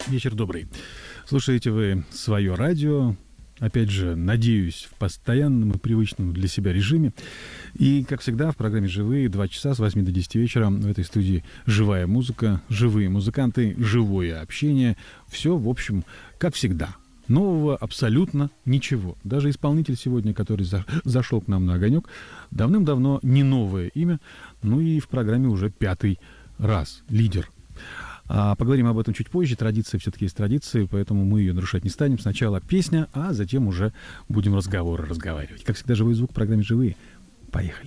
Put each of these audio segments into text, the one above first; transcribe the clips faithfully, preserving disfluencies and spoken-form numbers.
Вечер добрый. Слушаете вы свое радио, опять же, надеюсь, в постоянном и привычном для себя режиме. И, как всегда, в программе «Живые» два часа с восьми до десяти вечера в этой студии живая музыка, живые музыканты, живое общение. Все, в общем, как всегда. Нового абсолютно ничего. Даже исполнитель сегодня, который за, зашел к нам на огонек, давным-давно не новое имя, ну и в программе уже пятый раз. Лидер. А поговорим об этом чуть позже. Традиция все-таки есть традиция, поэтому мы ее нарушать не станем. Сначала песня, а затем уже будем разговоры разговаривать. Как всегда, живой звук в программе «Живые». Поехали.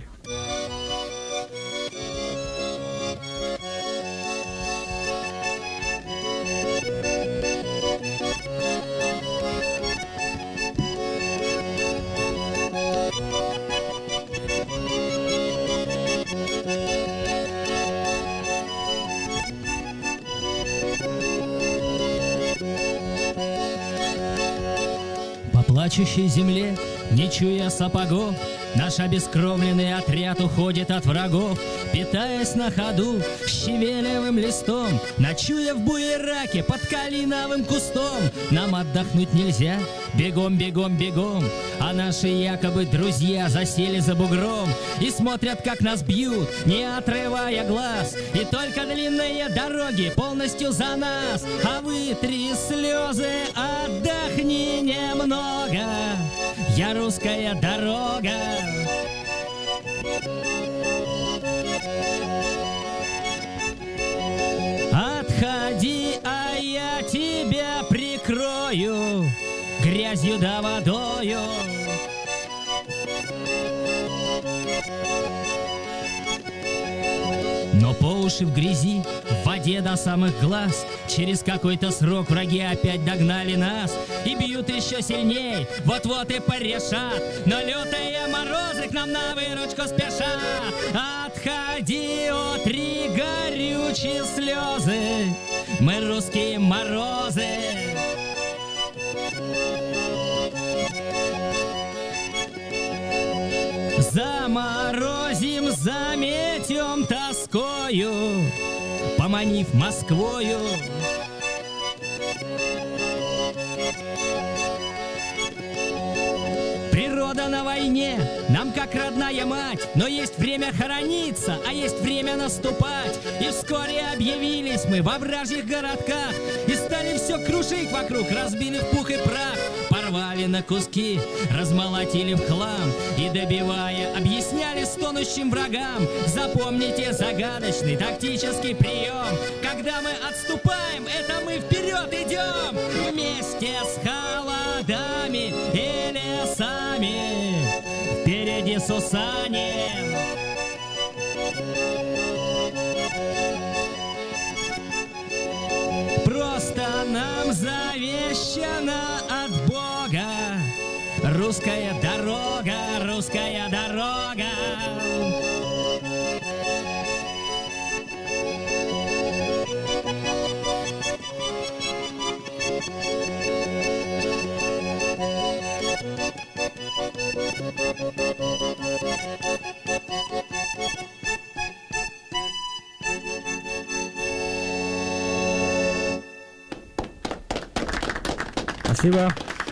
Плачущей земле, не чуя сапогов, наш обескровленный отряд уходит от врагов, питаясь на ходу щавелевым листом, ночуя в буераке под калиновым кустом. Нам отдохнуть нельзя, бегом, бегом, бегом, а наши якобы друзья засели за бугром и смотрят, как нас бьют, не отрывая глаз. И только длинные дороги полностью за нас, а вытри слезы, отдохни немного, я русская дорога. Отходи, а я тебя прикрою грязью да водою. Но по уши в грязи, в воде до самых глаз, через какой-то срок враги опять догнали нас и бьют еще сильней, вот-вот и порешат. Но лютые морозы к нам на выручку спешат. Отходи, отри горючие слезы, мы русские морозы. Заморозим, заметем тоскою, поманив Москвою. Природа на войне нам как родная мать, но есть время хорониться, а есть время наступать. И вскоре объявились мы во вражьих городках и стали все крушить вокруг, разбили в пух и прах. Порвали на куски, размолотили в хлам и, добивая, объясняли стонущим врагам. Запомните загадочный тактический прием: когда мы отступаем, это мы вперед идем вместе с холодами и лесами, впереди Сусанин. Просто нам завещано от Бога русская дорога, русская дорога. Спасибо.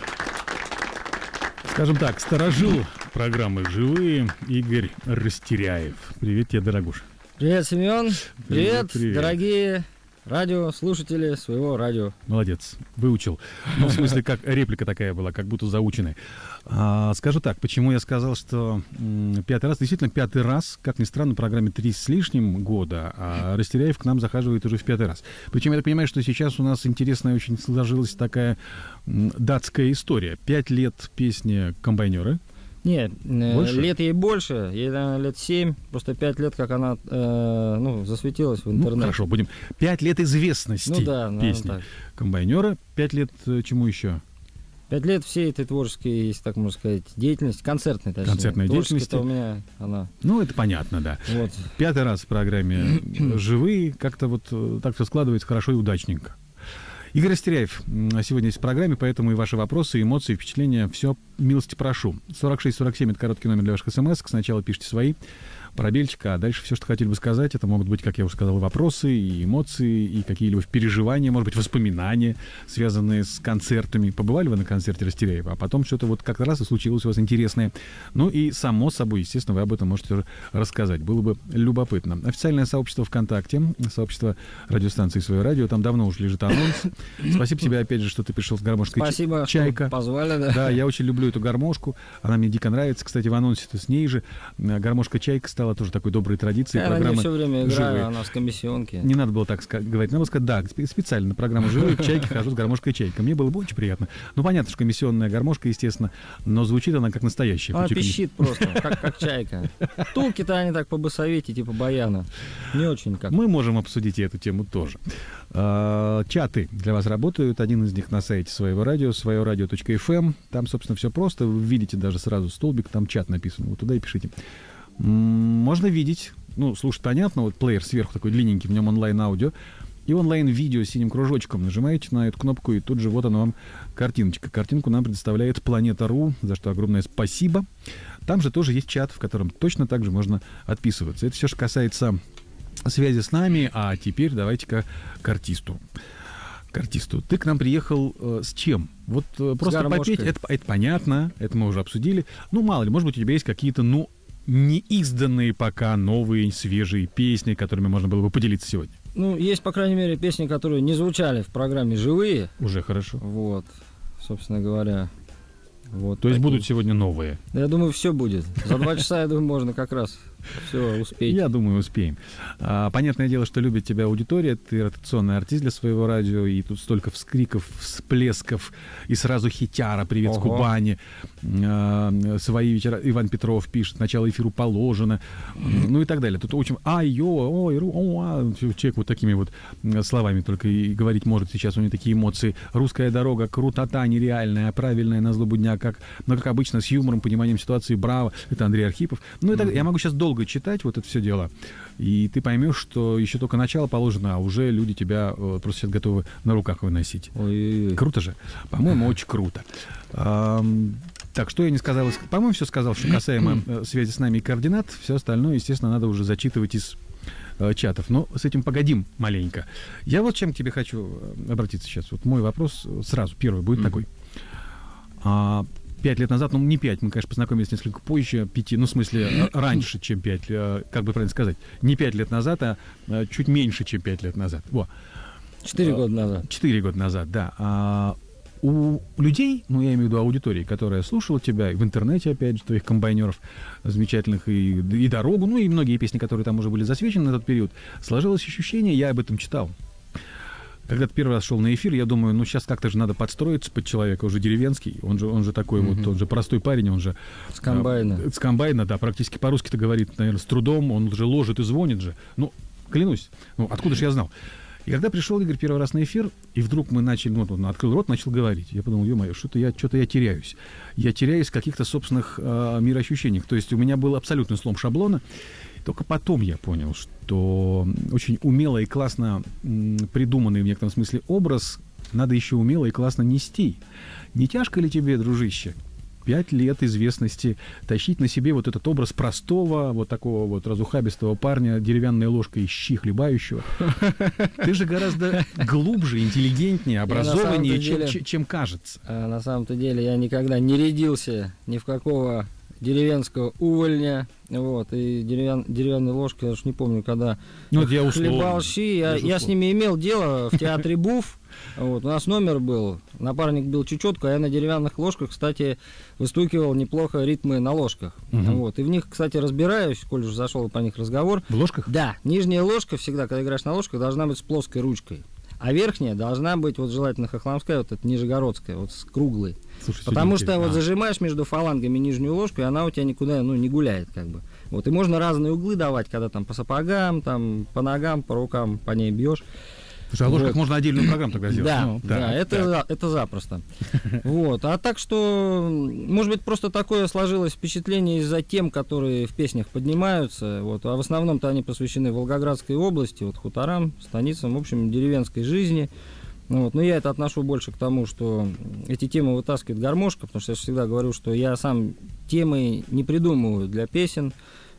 Скажем так, сторожил программы «Живые» Игорь Растеряев. Привет тебе, дорогуша. Привет, Семен. Привет, Привет, привет. Дорогие радиослушатели своего радио. Молодец, выучил. Ну, в смысле, как реплика такая была, как будто заученная. А, скажу так, почему я сказал, что м, пятый раз, действительно, пятый раз, как ни странно, в программе три с лишним года, а Растеряев к нам захаживает уже в пятый раз. Причем я так понимаю, что сейчас у нас интересная очень сложилась такая м, датская история. Пять лет песни «Комбайнеры». Нет, Больше? лет ей больше, ей, наверное, лет семь, просто пять лет, как она э, ну, засветилась в интернете. Ну, хорошо, будем. Пять лет известности Ну да, наверное, песни так. «Комбайнера». Пять лет э, чему еще? Пять лет всей этой творческой, если так можно сказать, деятельности, концертной, точнее. Концертной деятельности. у меня она. Ну, это понятно, да. Вот. Пятый раз в программе «Живые». Как-то вот э, так все складывается хорошо и удачненько. Игорь Растеряев сегодня есть в программе, поэтому и ваши вопросы, эмоции, впечатления, все милости прошу. сорок шесть сорок семь — это короткий номер для ваших смс. Сначала пишите свои. пробельчик, а дальше все, что хотели бы сказать, это могут быть, как я уже сказал, вопросы, и эмоции, и какие-либо переживания, может быть, воспоминания, связанные с концертами. Побывали вы на концерте Растеряева, а потом что-то вот как-то раз и случилось у вас интересное. Ну и, само собой, естественно, вы об этом можете рассказать. Было бы любопытно. Официальное сообщество ВКонтакте, сообщество радиостанции «Свое радио», там давно уже лежит анонс. Спасибо тебе, опять же, что ты пришел с гармошкой Спасибо, «Чайка». что позвали, да. Да, я очень люблю эту гармошку, она мне дико нравится. Кстати, в анонсе-то с ней же гармошка «Чайка» стала тоже такой доброй традицией. Я на ней все время играю, живые. Она с комиссионки. Не надо было так говорить, надо было сказать, да, специально на программу «Живые» к «Чайке» хожу с гармошкой «Чайка». Мне было бы очень приятно. Ну, понятно, что комиссионная гармошка, естественно, но звучит она как настоящая. Она пищит просто, как, как чайка. Тулки-то они так по-басовите, типа баяна. Не очень как. Мы можем обсудить и эту тему тоже. Чаты для вас работают. Один из них на сайте Своего радио, свое радио точка эф эм. Там, собственно, все просто. Вы видите даже сразу столбик, там чат написан. Вот туда и пишите. Можно видеть, ну, слушать понятно, вот плеер сверху такой длинненький, в нем онлайн-аудио. И онлайн-видео с синим кружочком. Нажимаете на эту кнопку, и тут же вот она вам картиночка. Картинку нам предоставляет Планета.ру, за что огромное спасибо. Там же тоже есть чат, в котором точно так же можно отписываться. Это все, что касается связи с нами. А теперь давайте-ка к артисту. К артисту. Ты к нам приехал э, с чем? Вот э, просто попеть, это, это понятно, это мы уже обсудили. Ну, мало ли, может быть, у тебя есть какие-то, ну, неизданные пока новые, свежие песни, которыми можно было бы поделиться сегодня. Ну, есть, по крайней мере, песни, которые не звучали в программе «Живые». Уже хорошо. Вот, собственно говоря. Вот То есть такие. будут сегодня новые? Я думаю, все будет. За два часа, я думаю, можно как раз все успеть. Я думаю, успеем. А, понятное дело, что любит тебя аудитория. Ты ротационный артист для Своего радио. И тут столько вскриков, всплесков. И сразу хитяра «Привет с Кубани». А, свои вечера. Иван Петров пишет: «Начало эфиру положено». Ну и так далее. Тут очень... Ай-ё, ой, ру, о, а. Человек вот такими вот словами только и говорить может сейчас. У него такие эмоции. «Русская дорога», крутота нереальная, правильная на злобу дня, как, ну, как обычно, с юмором, пониманием ситуации, браво. Это Андрей Архипов. Ну и так, mm-hmm. я могу сейчас долго читать вот это все дело, и ты поймешь, что еще только начало положено, а уже люди тебя э, просто сейчас готовы на руках выносить. Ой-ой-ой. Круто же? По-моему, очень круто. Эм, так, что я не сказал? По-моему, все сказал, что касаемо э, связи с нами и координат. Все остальное, естественно, надо уже зачитывать из э, чатов. Но с этим погодим маленько. Я вот чем к тебе хочу обратиться сейчас. Вот мой вопрос сразу, первый будет mm-hmm. такой. А, Пять лет назад, ну не пять, мы, конечно, познакомились несколько позже, пяти, ну в смысле раньше, чем пять, как бы правильно сказать, не пять лет назад, а чуть меньше, чем пять лет назад. Во. Четыре года назад. Четыре года назад, да. А у людей, ну я имею в виду аудитории, которая слушала тебя, и в интернете, опять же, твоих комбайнеров замечательных, и, и «Дорогу», ну и многие песни, которые там уже были засвечены на тот период, сложилось ощущение, я об этом читал. Когда ты первый раз шел на эфир, я думаю, ну сейчас как-то же надо подстроиться под человека, уже деревенский, он же, он же такой mm-hmm. вот, он же простой парень, он же... С комбайна. Э, с комбайна, да, практически по-русски-то говорит, наверное, с трудом, он же ложит и звонит же. Ну, клянусь, ну откуда же я знал? И когда пришел Игорь первый раз на эфир, и вдруг мы начали, ну, он открыл рот, начал говорить, я подумал, ё-моё, что-то я, что-то я теряюсь. Я теряюсь в каких-то собственных э, мироощущениях. То есть у меня был абсолютный слом шаблона. Только потом я понял, что очень умело и классно м, придуманный в некотором смысле образ надо еще умело и классно нести. Не тяжко ли тебе, дружище, пять лет известности тащить на себе вот этот образ простого, вот такого вот разухабистого парня, деревянной ложкой из щи хлебающего? Ты же гораздо глубже, интеллигентнее, образованнее, чем, деле, чем кажется. А на самом-то деле я никогда не рядился ни в какого деревенского увольня, вот, и деревян, деревянной ложкой, я уж не помню, когда ну, вот я хлебал щи, я, я с ними имел дело в театре Буф, вот, у нас номер был, напарник бил чечетку, а я на деревянных ложках, кстати, выстукивал неплохо ритмы на ложках, угу. вот, и в них, кстати, разбираюсь, коль уже зашел по них разговор. В ложках? Да, нижняя ложка всегда, когда играешь на ложках, должна быть с плоской ручкой. А верхняя должна быть, вот желательно хохломская, вот эта нижегородская, вот с круглой. Слушай, потому что а. вот зажимаешь между фалангами нижнюю ложку, и она у тебя никуда, ну, не гуляет, как бы. Вот, и можно разные углы давать, когда там по сапогам, там по ногам, по рукам по ней бьешь. Слушай, а ложках вот. Можно отдельную программу тогда сделать. Да, ну, да, так, это, так. это запросто. Вот, а так что, может быть, просто такое сложилось впечатление из-за тем, которые в песнях поднимаются, вот, а в основном-то они посвящены Волгоградской области, вот, хуторам, станицам, в общем, деревенской жизни. Вот, но я это отношу больше к тому, что эти темы вытаскивает гармошка, потому что я всегда говорю, что я сам темы не придумываю для песен.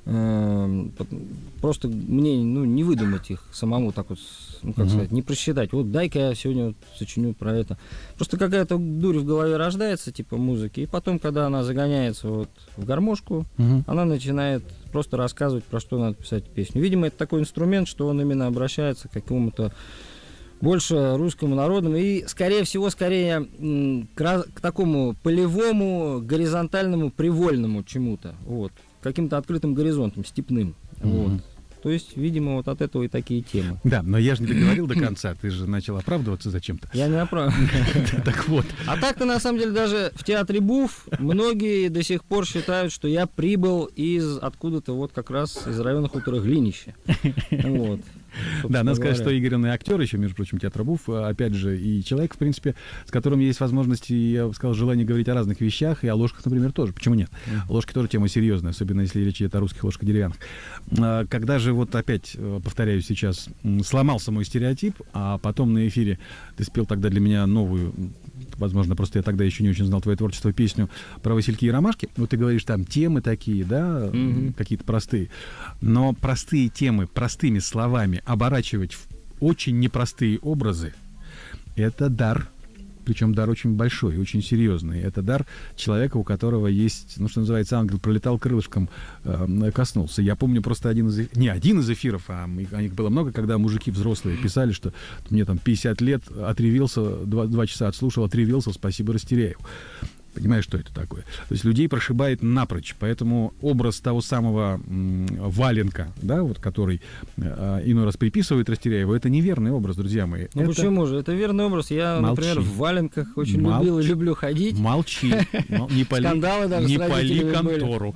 Просто мне, ну, не выдумать их самому так вот, ну, как uh-huh. сказать, не просчитать. Вот дай-ка я сегодня вот сочиню про это. Просто какая-то дурь в голове рождается, типа музыки, и потом, когда она загоняется вот в гармошку, uh-huh. она начинает просто рассказывать, про что надо писать песню. Видимо, это такой инструмент, что он именно обращается к какому-то больше русскому народному и, скорее всего, скорее к, раз, к такому полевому, горизонтальному, привольному чему-то, вот, каким-то открытым горизонтом, степным, mm-hmm. вот. То есть, видимо, вот от этого и такие темы. Да, но я же не договорил до конца, ты же начал оправдываться зачем-то. Я не оправдываю. Так вот. А так-то, на самом деле, даже в театре БУФ многие до сих пор считают, что я прибыл из откуда-то вот как раз из района хутора Глинище. Вот. Да, надо сказать, что Игорь, он и актер еще, между прочим, театра БУФ, опять же, и человек, в принципе, с которым есть возможность, и, я бы сказал, желание говорить о разных вещах, и о ложках, например, тоже. Почему нет? Ложки тоже тема серьезная, особенно если речь идет о русских ложках деревянных. Когда же, вот опять, повторяю сейчас, сломался мой стереотип, а потом на эфире ты спел тогда для меня новую, возможно, просто я тогда еще не очень знал твое творчество, песню про васильки и ромашки. Вот ты говоришь, там темы такие, да, mm-hmm. какие-то простые. Но простые темы, простыми словами оборачивать в очень непростые образы — это дар. Причем дар очень большой, очень серьезный. Это дар человека, у которого есть, ну, что называется, ангел пролетал крылышком, э, коснулся. Я помню просто один из... Не один из эфиров, а их было много, когда мужики взрослые писали, что мне там пятьдесят лет, отревился, два, два часа отслушал, отревился, спасибо Растеряеву. Понимаешь, что это такое? То есть людей прошибает напрочь, поэтому образ того самого м, Валенка, да, вот, который э, иной раз приписывает Растеряеву, это неверный образ, друзья мои. Ну это... почему же? Это верный образ. Я, Молчи. например, в валенках очень Молчи. любил и люблю ходить. Молчи. Не Скандалы даже не пали контору.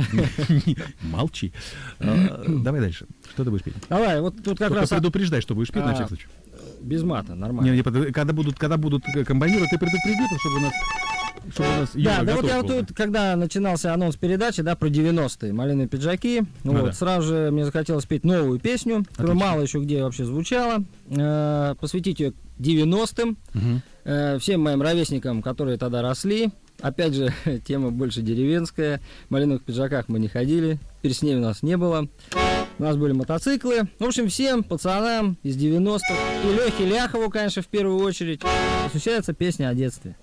Молчи. Давай дальше. Что ты будешь петь? Давай, вот тут как раз... предупреждай, что будешь петь, на всякий случай. Без мата, нормально. Когда будут комбайнировать, ты предупреди, чтобы у нас... Да, да вот я вот тут, когда начинался анонс передачи, да, про девяностые, «Малиновые пиджаки», ну, вот, да. Сразу же мне захотелось петь новую песню, которая мало еще где вообще звучала, э, посвятить ее девяностым, угу. э, всем моим ровесникам, которые тогда росли. Опять же, тема больше деревенская, в «Малиновых пиджаках» мы не ходили, пересней у нас не было, у нас были мотоциклы. В общем, всем пацанам из девяностых, и Лехе Ляхову, конечно, в первую очередь, посвящается песня о детстве.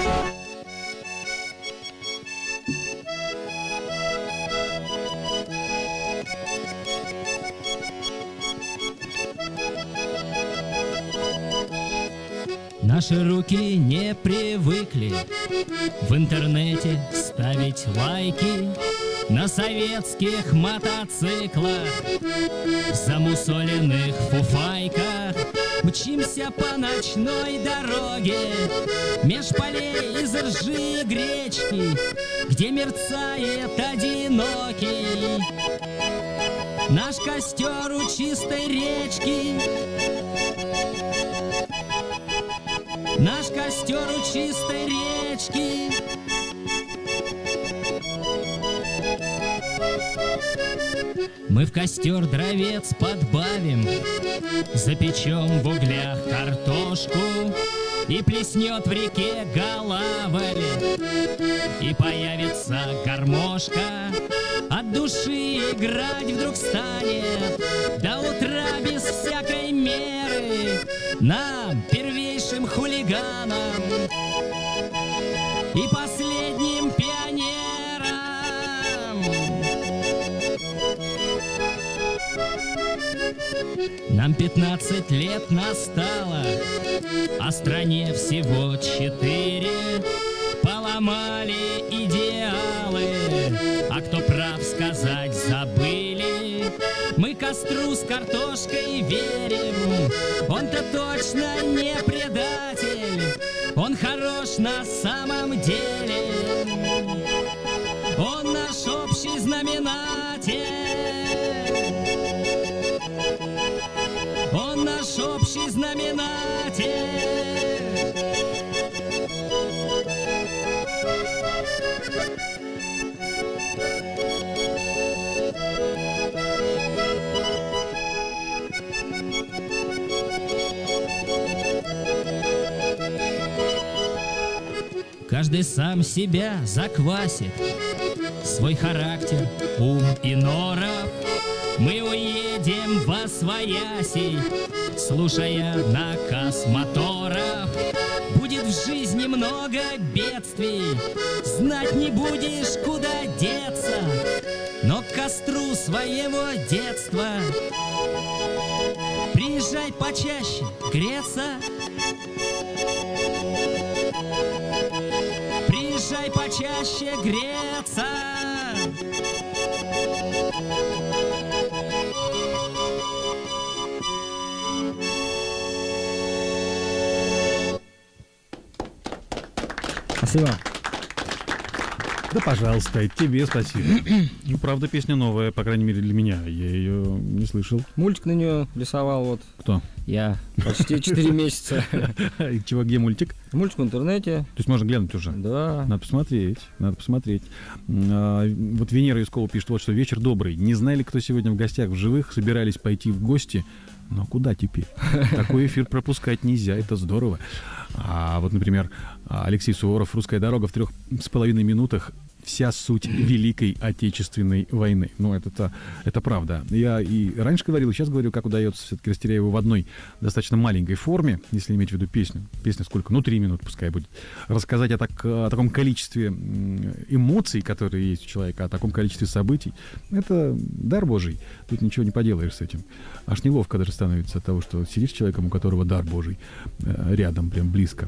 Наши руки не привыкли в интернете ставить лайки на советских мотоциклах, в замусоленных фуфайках. Мчимся по ночной дороге меж полей из ржи и гречки, где мерцает одинокий наш костер у чистой речки. Наш костер у чистой речки. Мы в костер дровец подбавим, запечем в углях картошку, и плеснет в реке голавль, и появится гармошка. От души играть вдруг станет до утра без всякой меры. Нам, первейшим хулиганам и последним пионерам, нам пятнадцать лет настало, а стране всего четыре. Поломали идеалы, а кто прав сказать забыли. Мы костру с картошкой верим, он-то точно не предатель, он хорош на самом деле, он наш общий знаменатель, он наш общий знаменатель. Каждый сам себя заквасит, свой характер, ум и норов. Мы уедем во свояси, слушая наказ моторов. Будет в жизни много бедствий, знать не будешь, куда деться, но к костру своего детства приезжай почаще греться. Приезжай почаще греться. Спасибо. Да, пожалуйста, тебе спасибо. Ну, правда, песня новая, по крайней мере, для меня. Я ее не слышал. Мультик на нее рисовал вот. Кто? Я. Почти четыре месяца. И чего, где мультик? Мультик в интернете. То есть можно глянуть уже? Да. Надо посмотреть, надо посмотреть. А, вот Венера Юскова пишет вот что: вечер добрый. Не знали, кто сегодня в гостях в живых, собирались пойти в гости. Но куда теперь? Такой эфир пропускать нельзя, это здорово. А вот, например, Алексей Суворов, «Русская дорога» в трех с половиной минутах. Вся суть Великой Отечественной войны. Ну, это, это правда. Я и раньше говорил, и сейчас говорю, как удается все-таки растерять его в одной достаточно маленькой форме, если иметь в виду песню. Песня сколько? Ну, три минуты пускай будет. Рассказать о, так, о таком количестве эмоций, которые есть у человека, о таком количестве событий. Это дар Божий. Тут ничего не поделаешь с этим. Аж неловко даже становится от того, что сидишь с человеком, у которого дар Божий рядом, прям близко.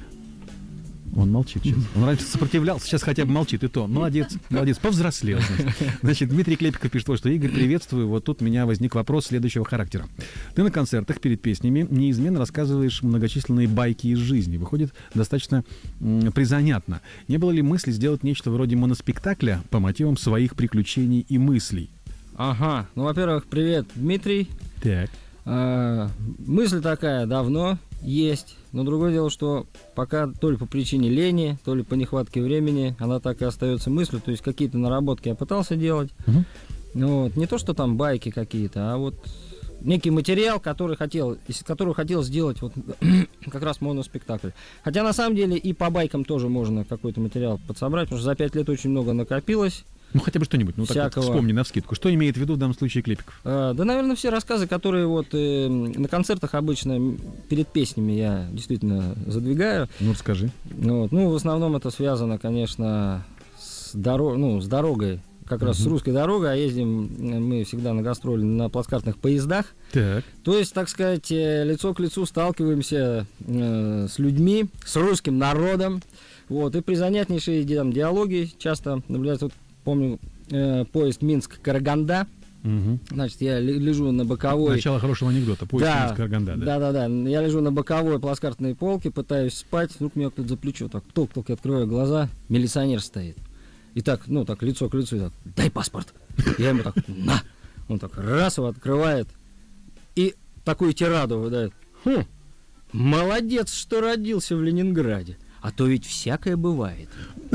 Он молчит сейчас. Он раньше сопротивлялся, сейчас хотя бы молчит, и то. Молодец, молодец, повзрослел. Значит, значит Дмитрий Клепиков пишет, что: Игорь, приветствую. Вот тут у меня возник вопрос следующего характера. Ты на концертах перед песнями неизменно рассказываешь многочисленные байки из жизни. Выходит достаточно м- призанятно. Не было ли мысли сделать нечто вроде моноспектакля по мотивам своих приключений и мыслей? Ага. Ну, во-первых, привет, Дмитрий. Так. А, мысль такая давно есть, но другое дело, что пока то ли по причине лени, то ли по нехватке времени, она так и остается мыслью. То есть какие-то наработки я пытался делать. Uh-huh. Вот. Не то, что там байки какие-то, а вот некий материал, который хотел, из которого хотел сделать вот как раз моноспектакль. Хотя на самом деле и по байкам тоже можно какой-то материал подсобрать, потому что за пять лет очень много накопилось. Ну, хотя бы что-нибудь, ну, так вот вспомни навскидку. Что имеет в виду в данном случае Клепиков? А, да, наверное, все рассказы, которые вот э, на концертах обычно перед песнями я действительно задвигаю. Ну, расскажи. Вот. Ну, в основном это связано, конечно, с, доро- ну, с дорогой, как uh-huh. раз с русской дорогой, а ездим мы всегда на гастроли на плацкартных поездах. Так. То есть, так сказать, лицо к лицу сталкиваемся э, с людьми, с русским народом. Вот. И призанятнейшие там диалоги часто наблюдаются. Вот, помню, э, поезд Минск-Караганда. Угу. Значит, я лежу на боковой... Начало хорошего анекдота. Поезд да, Минск-Караганда. Да. да, да, да. Я лежу на боковой плацкартной полке, пытаюсь спать. Вдруг меня кто-то за плечо так толк-толк, я открываю глаза. Милиционер стоит. И так, ну, так, лицо к лицу, и так: дай паспорт. Я ему так: на. Он так раз его открывает и такую тираду выдает: хм, молодец, что родился в Ленинграде. А то ведь всякое бывает.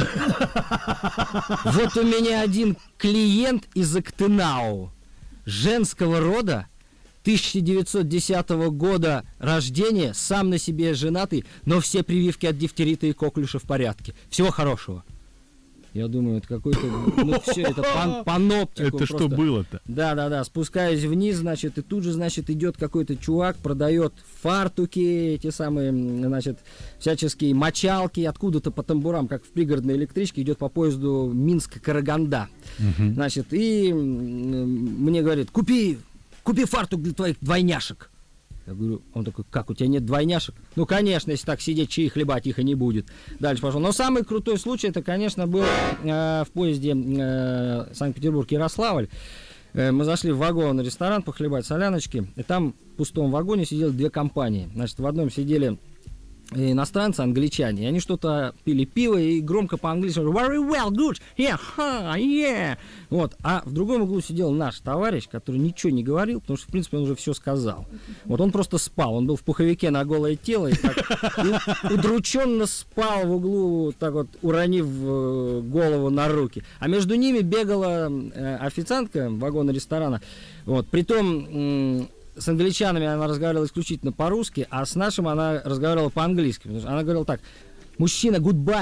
Вот у меня один клиент из Актенау, женского рода, тысяча девятьсот десятого года рождения, сам на себе женатый, но все прививки от дифтерита и коклюша в порядке. Всего хорошего. Я думаю, это какой-то, ну все, это пан, паноптику. Это что было-то? Да, да, да, спускаюсь вниз, значит, и тут же, значит, идет какой-то чувак, продает фартуки, эти самые, значит, всяческие мочалки, откуда-то по тамбурам, как в пригородной электричке, идет по поезду Минск-Караганда. Угу. Значит, и мне говорит: купи, купи фартук для твоих двойняшек. Я говорю, он такой: как, у тебя нет двойняшек? Ну, конечно, если так сидеть, чаи хлебать, их и не будет. Дальше пошел. Но самый крутой случай, это, конечно, был э, в поезде э, Санкт-Петербург-Ярославль. Э, мы зашли в вагон-ресторан похлебать соляночки, и там в пустом вагоне сидели две компании. Значит, в одном сидели иностранцы, англичане, и они что-то пили пиво и громко по-английски: very well, good, yeah, ha, yeah. Вот. А в другом углу сидел наш товарищ, который ничего не говорил, потому что, в принципе, он уже все сказал. Вот он просто спал, он был в пуховике на голое тело и, так, и удрученно спал в углу, так вот, уронив голову на руки. А между ними бегала э, официантка вагона ресторана. Вот. Притом с англичанами она разговаривала исключительно по-русски, а с нашим она разговаривала по-английски. Она говорила так: мужчина, goodbye,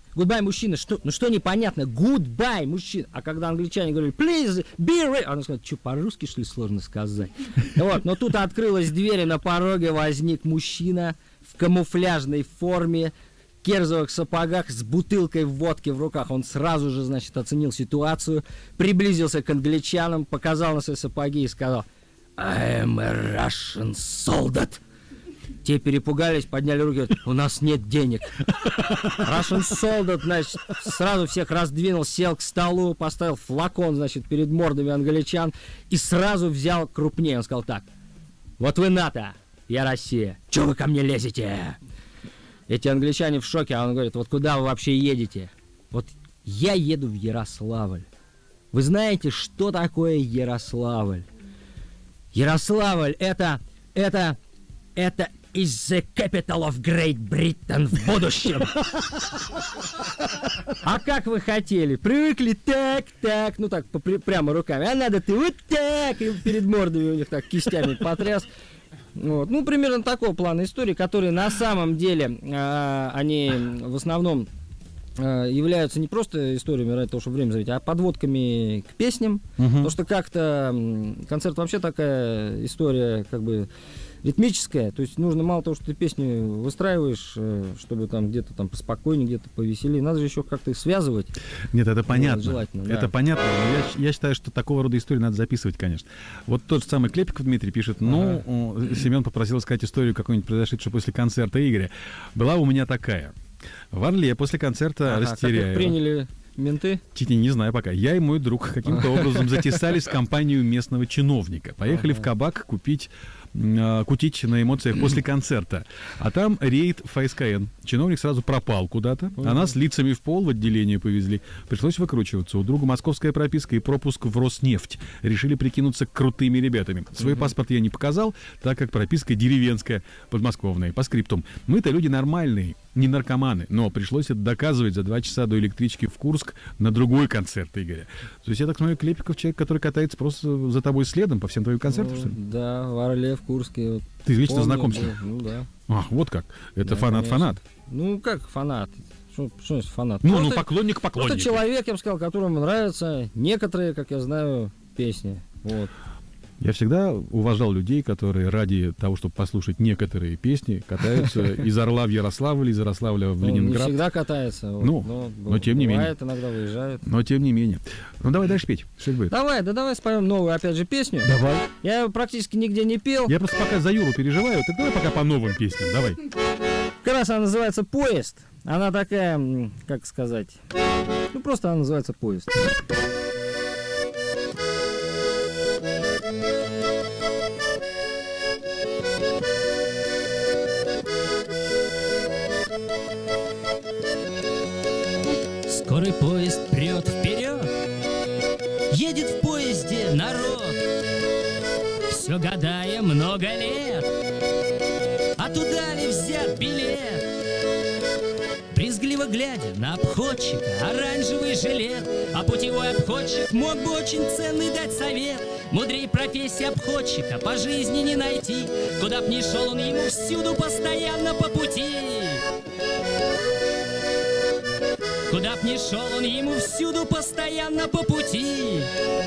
Goodbye, мужчина. Что, ну что непонятно? Goodbye, мужчина. А когда англичане говорили, please be ready, она сказала, что, по-русски, что ли, сложно сказать? Вот, но тут открылась дверь, и на пороге возник мужчина в камуфляжной форме, керзовых сапогах с бутылкой водки в руках. Он сразу же, значит, оценил ситуацию, приблизился к англичанам, показал на свои сапоги и сказал, I am a Russian soldier. Те перепугались, подняли руки, говорят, у нас нет денег. Russian soldier, значит, сразу всех раздвинул, сел к столу, поставил флакон, значит, перед мордами англичан и сразу взял крупнее. Он сказал так, вот вы НАТО, я Россия, чего вы ко мне лезете? Эти англичане в шоке, а он говорит, вот куда вы вообще едете? Вот я еду в Ярославль. Вы знаете, что такое Ярославль? Ярославль это, это, это is the capital of Great Britain в будущем. А как вы хотели? Привыкли так, так, ну так, прямо руками. А надо ты вот так, и перед мордами у них так кистями потряс. Вот. Ну, примерно такого плана истории, которые на самом деле, э, они в основном э, являются не просто историями ради того, чтобы время забить, а подводками к песням. Uh-huh. Потому что как-то э, концерт вообще такая история, как бы, ритмическая. То есть нужно мало того, что ты песню выстраиваешь, э, чтобы там где-то там поспокойнее, где-то повеселее. Надо же еще как-то их связывать. Нет, это понятно. Желательно, это да. понятно. Я, я считаю, что такого рода истории надо записывать, конечно. Вот тот же самый Клепиков Дмитрий пишет, ну, ага. Семен попросил сказать историю какую-нибудь произошедшую после концерта Игоря. Была у меня такая. В Орле после концерта ага, Растеряева. Как их приняли менты? Чуть не знаю пока. Я и мой друг каким-то образом затесались в компанию местного чиновника. Поехали ага. в кабак купить кутить на эмоциях после концерта. А там рейд эф эс ка эн. Чиновник сразу пропал куда-то, а нас лицами в пол в отделение повезли. Пришлось выкручиваться. У друга московская прописка и пропуск в Роснефть. Решили прикинуться крутыми ребятами. Свой угу. паспорт я не показал, так как прописка деревенская, подмосковная, по скриптум. Мы-то люди нормальные, не наркоманы, но пришлось это доказывать за два часа до электрички в Курск на другой концерт Игоря. То есть я так смотрю, Клепиков человек, который катается просто за тобой следом по всем твоим концертам, ну, что ли? Да, в Орле, в Курске. Вот. Ты лично Помню, знаком с ним? Ну да. Ах, вот как. Это фанат-фанат. Да, ну, как фанат? Что, что значит фанат? Ну, просто, ну, поклонник-поклонник. Это человек, я бы сказал, которому нравятся некоторые, как я знаю, песни. Вот. Я всегда уважал людей, которые ради того, чтобы послушать некоторые песни, катаются из Орла в Ярославль, из Ярославля в Ленинград. Ну, не всегда катается. Вот, ну, но, но тем не менее. Бывает, иногда выезжает. Но тем не менее. Ну, давай дальше петь. Что будет? Давай, да давай споем новую, опять же, песню. Давай. Я практически нигде не пел. Я просто пока за Юру переживаю, так давай пока по новым песням, давай. Как раз она называется «Поезд». Она такая, как сказать, ну, просто она называется «Поезд». Скорый поезд прет вперед, едет в поезде народ, все гадая много лет, а туда ли взят билет? Брезгливо глядя на обходчика, оранжевый жилет, а путевой обходчик мог бы очень ценный дать совет. Мудрей профессии обходчика по жизни не найти, куда б ни шел он, ему всюду постоянно по пути. Куда б ни шел он, ему всюду постоянно по пути.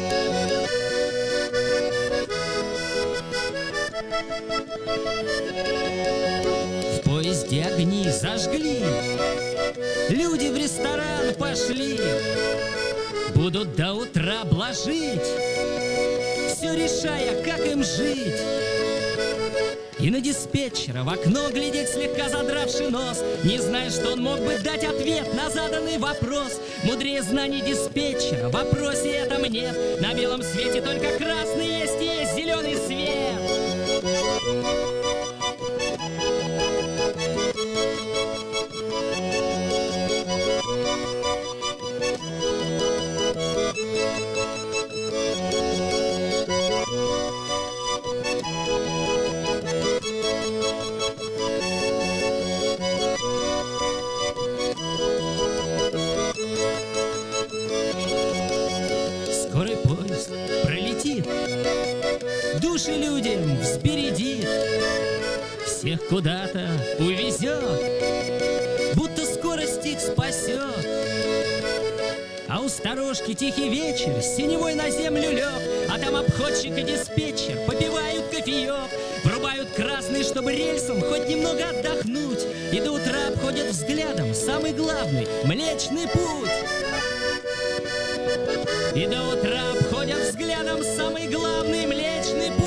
В поезде огни зажгли, люди в ресторан пошли, будут до утра блажить, все решая, как им жить. И на диспетчера в окно глядеть, слегка задравший нос, не зная, что он мог бы дать ответ на заданный вопрос. Мудрее знаний диспетчера в вопросе этом нет. На белом свете только красный есть и есть зеленый свет. Скорый поезд пролетит, души людям взбередит, всех куда-то увезет, будто скорость их спасет. А у сторожки тихий вечер, с синевой на землю лег, а там обходчик и диспетчер попивают кофеек, врубают красный, чтобы рельсом хоть немного отдохнуть, и до утра обходят взглядом самый главный — Млечный Путь. И до утра обходят взглядом самый главный — Млечный Путь.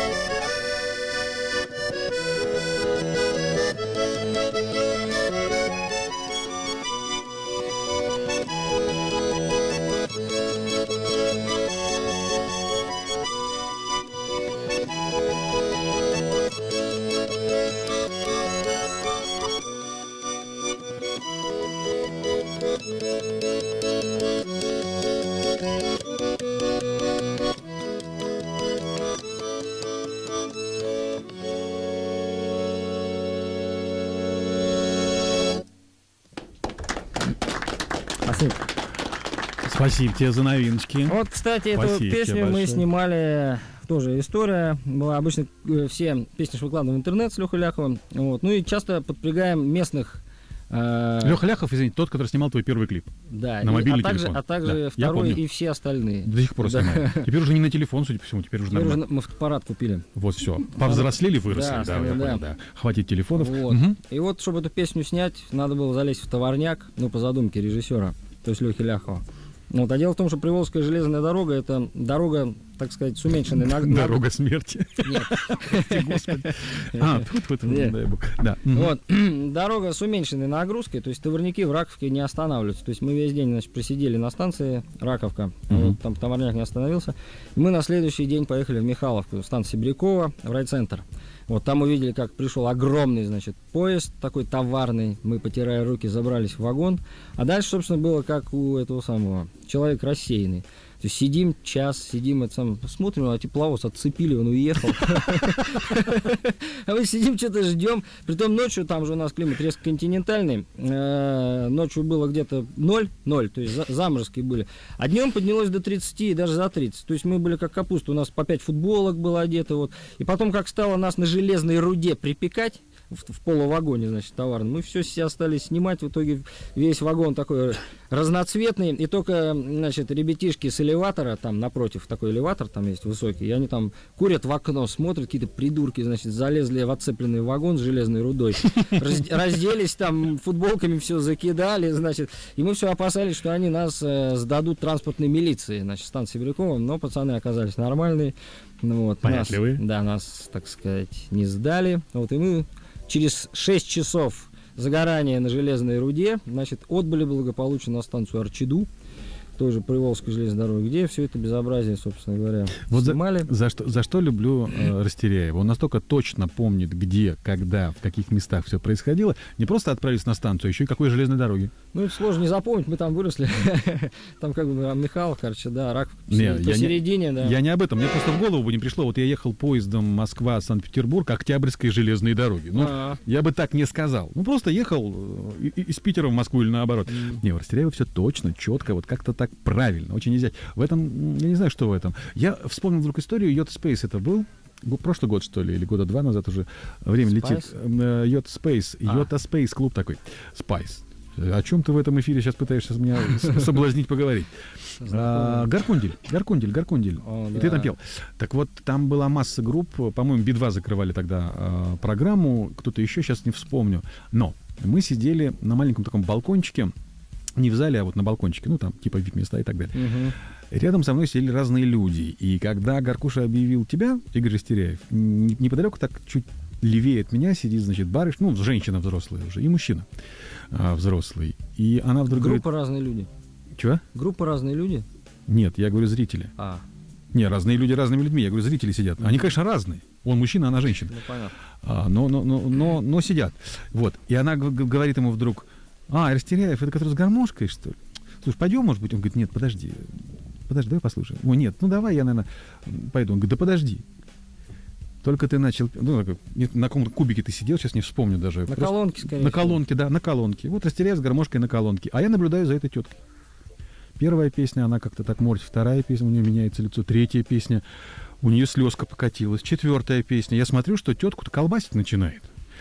Спасибо. Спасибо тебе за новиночки. Вот, кстати, Спасибо эту песню мы снимали, тоже история была. Обычно все песни выкладываем в интернет с Лехой Ляховым. Вот. Ну и часто подпрягаем местных. Э... Леха Ляхов, извините, тот, который снимал твой первый клип. Да, на и, мобильный а также, телефон. А также да, второй и все остальные. До сих пор да. снимаю. Теперь уже не на телефон, судя по всему, теперь уже теперь нормально. Уже мы фотоаппарат купили. Вот все. Повзрослели, выросли. Да, да, да, да. да. Хватит телефонов. Вот. Угу. И вот, чтобы эту песню снять, надо было залезть в товарняк, ну, по задумке режиссера, то есть Лехи Ляхова. Вот. А дело в том, что Приволжская железная дорога — это дорога, так сказать, с уменьшенной нагрузкой. Дорога смерти. Нет. Господи. А, тут, дай бог. Да. Вот. Дорога с уменьшенной нагрузкой, то есть товарники в Раковке не останавливаются. То есть мы весь день, значит, просидели на станции Раковка, вот, там товарняк не остановился. И мы на следующий день поехали в Михайловку, станция Сибирякова, в райцентр. Вот там увидели, как пришел огромный, значит, поезд такой товарный. Мы, потирая руки, забрались в вагон. А дальше, собственно, было как у этого самого человек рассеянный. То есть сидим час, сидим, это сам, смотрим, а тепловоз отцепили, он уехал. А мы сидим, что-то ждем. Притом ночью, там же у нас климат резко континентальный, ночью было где-то ноль, ноль, то есть заморозки были. А днем поднялось до тридцати и даже за тридцать. То есть мы были как капуста, у нас по пять футболок было одето. Вот. И потом, как стало нас на железной руде припекать, в, в полувагоне, значит, товарном, мы все все остались снимать, в итоге весь вагон такой разноцветный, и только, значит, ребятишки с элеватора, там напротив такой элеватор там есть высокий, и они там курят в окно, смотрят, какие-то придурки, значит, залезли в отцепленный вагон с железной рудой, разделись там, футболками все закидали, значит, и мы все опасались, что они нас э, сдадут транспортной милиции, значит, станции Сибирякова, но пацаны оказались нормальные, вот, понятливые. Нас, да, нас, так сказать, не сдали, вот, и мы через шесть часов загорания на железной руде, значит, отбыли благополучно на станцию Арчиду, тоже Приволжской железной дороги, где все это безобразие, собственно говоря, вот снимали. За, за, что, за что люблю э, Растеряева. Он настолько точно помнит, где, когда, в каких местах все происходило. Не просто отправились на станцию, а еще и какой железной дороги. Ну, это сложно не запомнить, мы там выросли. Там как бы Михайлов, короче, да, рак посередине, да. Я не об этом, мне просто в голову бы не пришло. Вот я ехал поездом Москва-Санкт-Петербург, Октябрьской железной дороги. Ну, я бы так не сказал. Ну, просто ехал из Питера в Москву или наоборот. Не, у Растеряева все точно, четко, вот как-то так правильно, очень нельзя. В этом, я не знаю, что в этом. Я вспомнил вдруг историю, Йота Спейс это был, прошлый год, что ли, или года два назад уже, время Spice? летит. Йота Спейс, Йота Спейс, клуб такой, Спайс. О чем ты в этом эфире сейчас пытаешься меня соблазнить поговорить? А, Гаркундель, Гаркундель, Гаркундель. О, и да. Ты там пел. Так вот, там была масса групп, по-моему, Би два закрывали тогда а, программу, кто-то еще, сейчас не вспомню. Но мы сидели на маленьком таком балкончике, не в зале, а вот на балкончике, ну там типа вип-места и так далее. Угу. Рядом со мной сидели разные люди. И когда Гаркуша объявил тебя, Игорь Растеряев, неподалеку так чуть левее от меня сидит, значит, барышня, ну, женщина взрослая уже, и мужчина а, взрослый. И она вдруг Группа говорит... разные люди. Чего? Группа разные люди? Нет, я говорю зрители. А. Не, разные люди разными людьми. Я говорю, зрители сидят. Они, конечно, разные. Он мужчина, она женщина. Ну, понятно. А, но, но, но, но, но сидят. Вот. И она говорит ему вдруг: а, Растеряев, это который с гармошкой, что ли? Слушай, пойдем, может быть? Он говорит: нет, подожди. Подожди, давай послушаем. О, нет, ну давай я, наверное, пойду. Он говорит: да подожди. Только ты начал... Ну, на каком-то кубике ты сидел, сейчас не вспомню даже. На Просто... колонке, скорее На колонке, да, на колонке. Вот Растеряев с гармошкой на колонке. А я наблюдаю за этой теткой. Первая песня, она как-то так морщит. Вторая песня, у нее меняется лицо. Третья песня, у нее слезка покатилась. Четвертая песня. Я смотрю, что тетку-то колбасить начинает.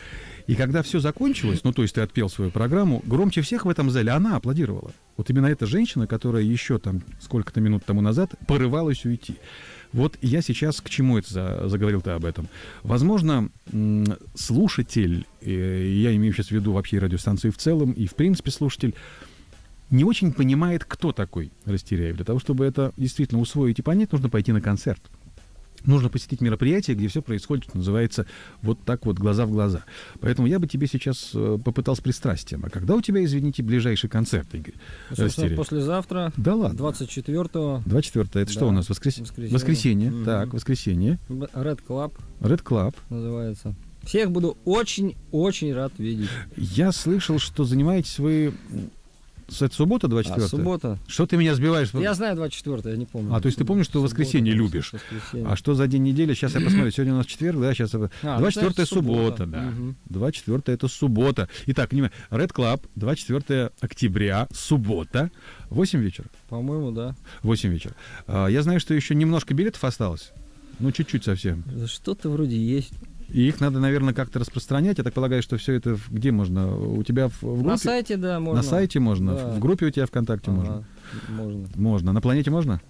И когда все закончилось, ну, то есть ты отпел свою программу, громче всех в этом зале она аплодировала. Вот именно эта женщина, которая еще там сколько-то минут тому назад порывалась уйти. Вот я сейчас к чему это за, заговорил-то об этом? Возможно, слушатель, я имею сейчас в виду вообще радиостанции в целом, и в принципе слушатель, не очень понимает, кто такой Растеряев. Для того, чтобы это действительно усвоить и понять, нужно пойти на концерт. Нужно посетить мероприятие, где все происходит, называется, вот так вот, глаза в глаза. Поэтому я бы тебе сейчас попытал с пристрастием. А когда у тебя, извините, ближайший концерт, Игорь? Собственно, послезавтра. Да ладно. двадцать четвёртого. двадцать четвёртого. Это да. Что у нас? Воскрес... Воскресенье. Воскресенье. Mm-hmm. Так, воскресенье. Red Club. Red Club. Называется. Всех буду очень-очень рад видеть. Я слышал, что занимаетесь вы... Это суббота двадцать четвёртая? А, суббота. Что ты меня сбиваешь? Я знаю двадцать четвёртое, я не помню. А, то есть ты помнишь, что воскресенье любишь? Воскресенье. А что за день недели? Сейчас я посмотрю. Сегодня у нас четверг, да? Сейчас... А, двадцать четвёртая суббота, да. Угу. двадцать четвёртая это суббота. Итак, внимание. Red Club, двадцать четвёртое октября, суббота, восемь вечера. По-моему, да. восемь вечера. А, я знаю, что еще немножко билетов осталось. Ну, чуть-чуть совсем. Что-то вроде есть. И их надо, наверное, как-то распространять. Я так полагаю, что все это где можно? У тебя в, в группе? На сайте, да, можно. На сайте можно? Да. В группе у тебя ВКонтакте ага, можно? Можно. Можно. На планете можно?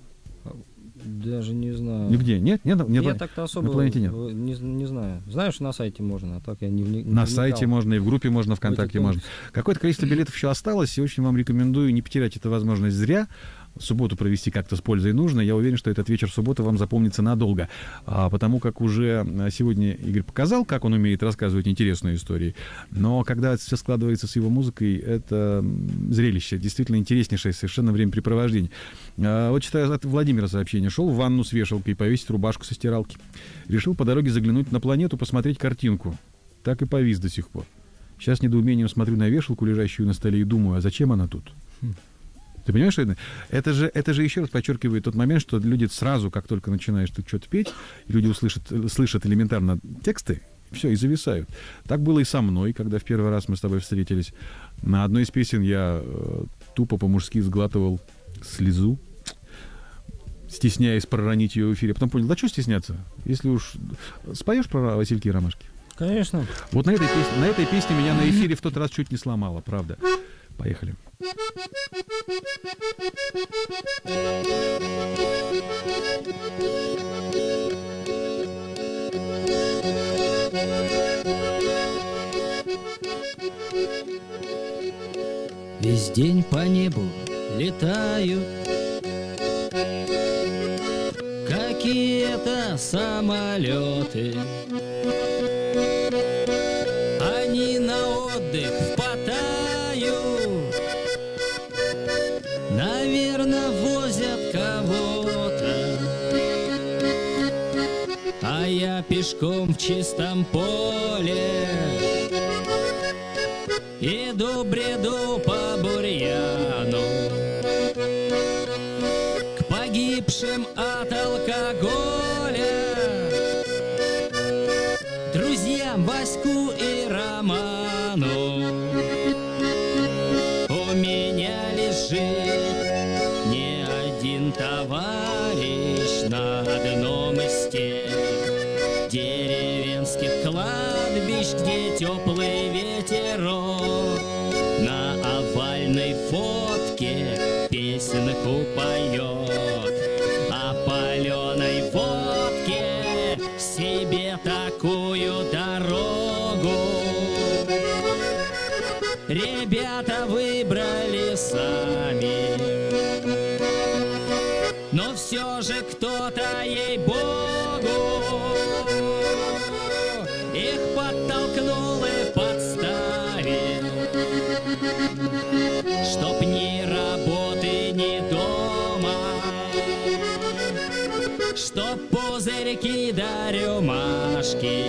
Даже не знаю. Нигде? Нет? Нет? нет я так-то особо на планете нет? Не, не знаю. Знаю, что на сайте можно, а так я не, не На не сайте можно, и в группе можно, ВКонтакте можно. Какое-то количество билетов еще осталось, и очень вам рекомендую не потерять эту возможность зря. Субботу провести как-то с пользой нужно. Я уверен, что этот вечер субботы вам запомнится надолго. А, потому как уже сегодня Игорь показал, как он умеет рассказывать интересные истории. Но когда все складывается с его музыкой, это зрелище, действительно интереснейшее совершенно времяпрепровождение. А, вот читаю от Владимира сообщение. Шел в ванну с вешалкой повесить рубашку со стиралки. Решил по дороге заглянуть на планету, посмотреть картинку. Так и повис до сих пор. Сейчас недоумением смотрю на вешалку, лежащую на столе, и думаю, а зачем она тут? Ты понимаешь, что это? Это же, это же еще раз подчеркивает тот момент, что люди сразу, как только начинаешь ты что-то петь, люди услышат, слышат элементарно тексты, все, и зависают. Так было и со мной, когда в первый раз мы с тобой встретились. На одной из песен я э, тупо по-мужски сглатывал слезу, стесняясь проронить ее в эфире. Потом понял, да что стесняться? Если уж споешь про васильки и ромашки? Конечно. Вот на этой песне, на этой песне меня на эфире в тот раз чуть не сломало, правда. Поехали. Весь день по небу летают какие-то самолеты. Они на отдых в Паттайю, наверное, возят кого-то, а я пешком в чистом поле иду, бреду по бурьяну к погибшим от алкоголя друзьям Ваську и Роману. У меня лежит не один товарищ на одном из тех деревенских кладбищ, где теплый ветерок на овальной фотке песенку поет, а паленой водке себе такую дорогу ребята выбрали сами. Но все же кто-то, ей-богу, их подтолкнул и подставил, чтоб ни работы, ни дома, чтоб пузырьки да рюмашки,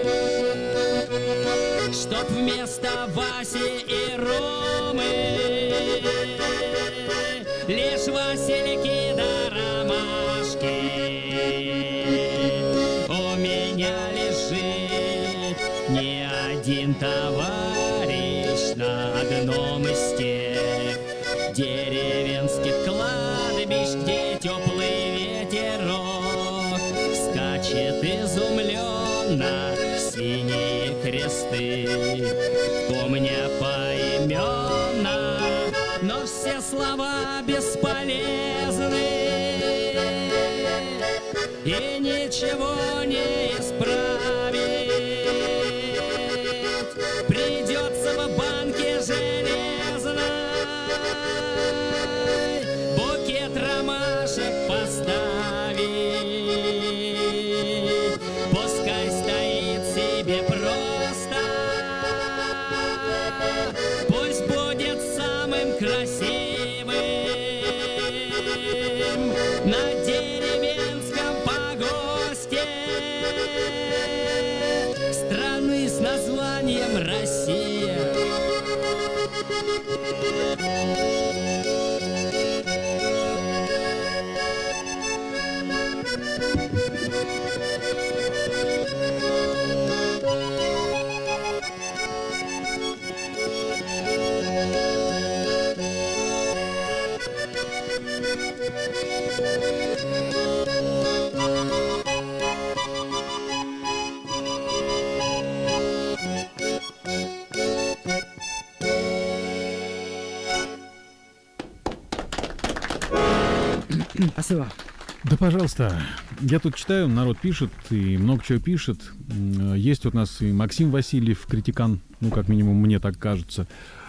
чтоб вместо Васи и Ромы лишь васильки да ромашки. У меня лежит не один товарищ на одном из тех деревенских кладбищ, где теплый ветерок скачет изумленно синие кресты. но все слова бесполезны, и ничего не исправить. Придется в банке железной букет ромашек поставить. Пускай стоит себе просто, пусть будет самым красивым на деревенском погосте страны с названием Россия. Спасибо. Да, пожалуйста. Я тут читаю, народ пишет, и много чего пишет. Есть вот у нас и Максим Васильев, критикан, ну, как минимум, мне так кажется.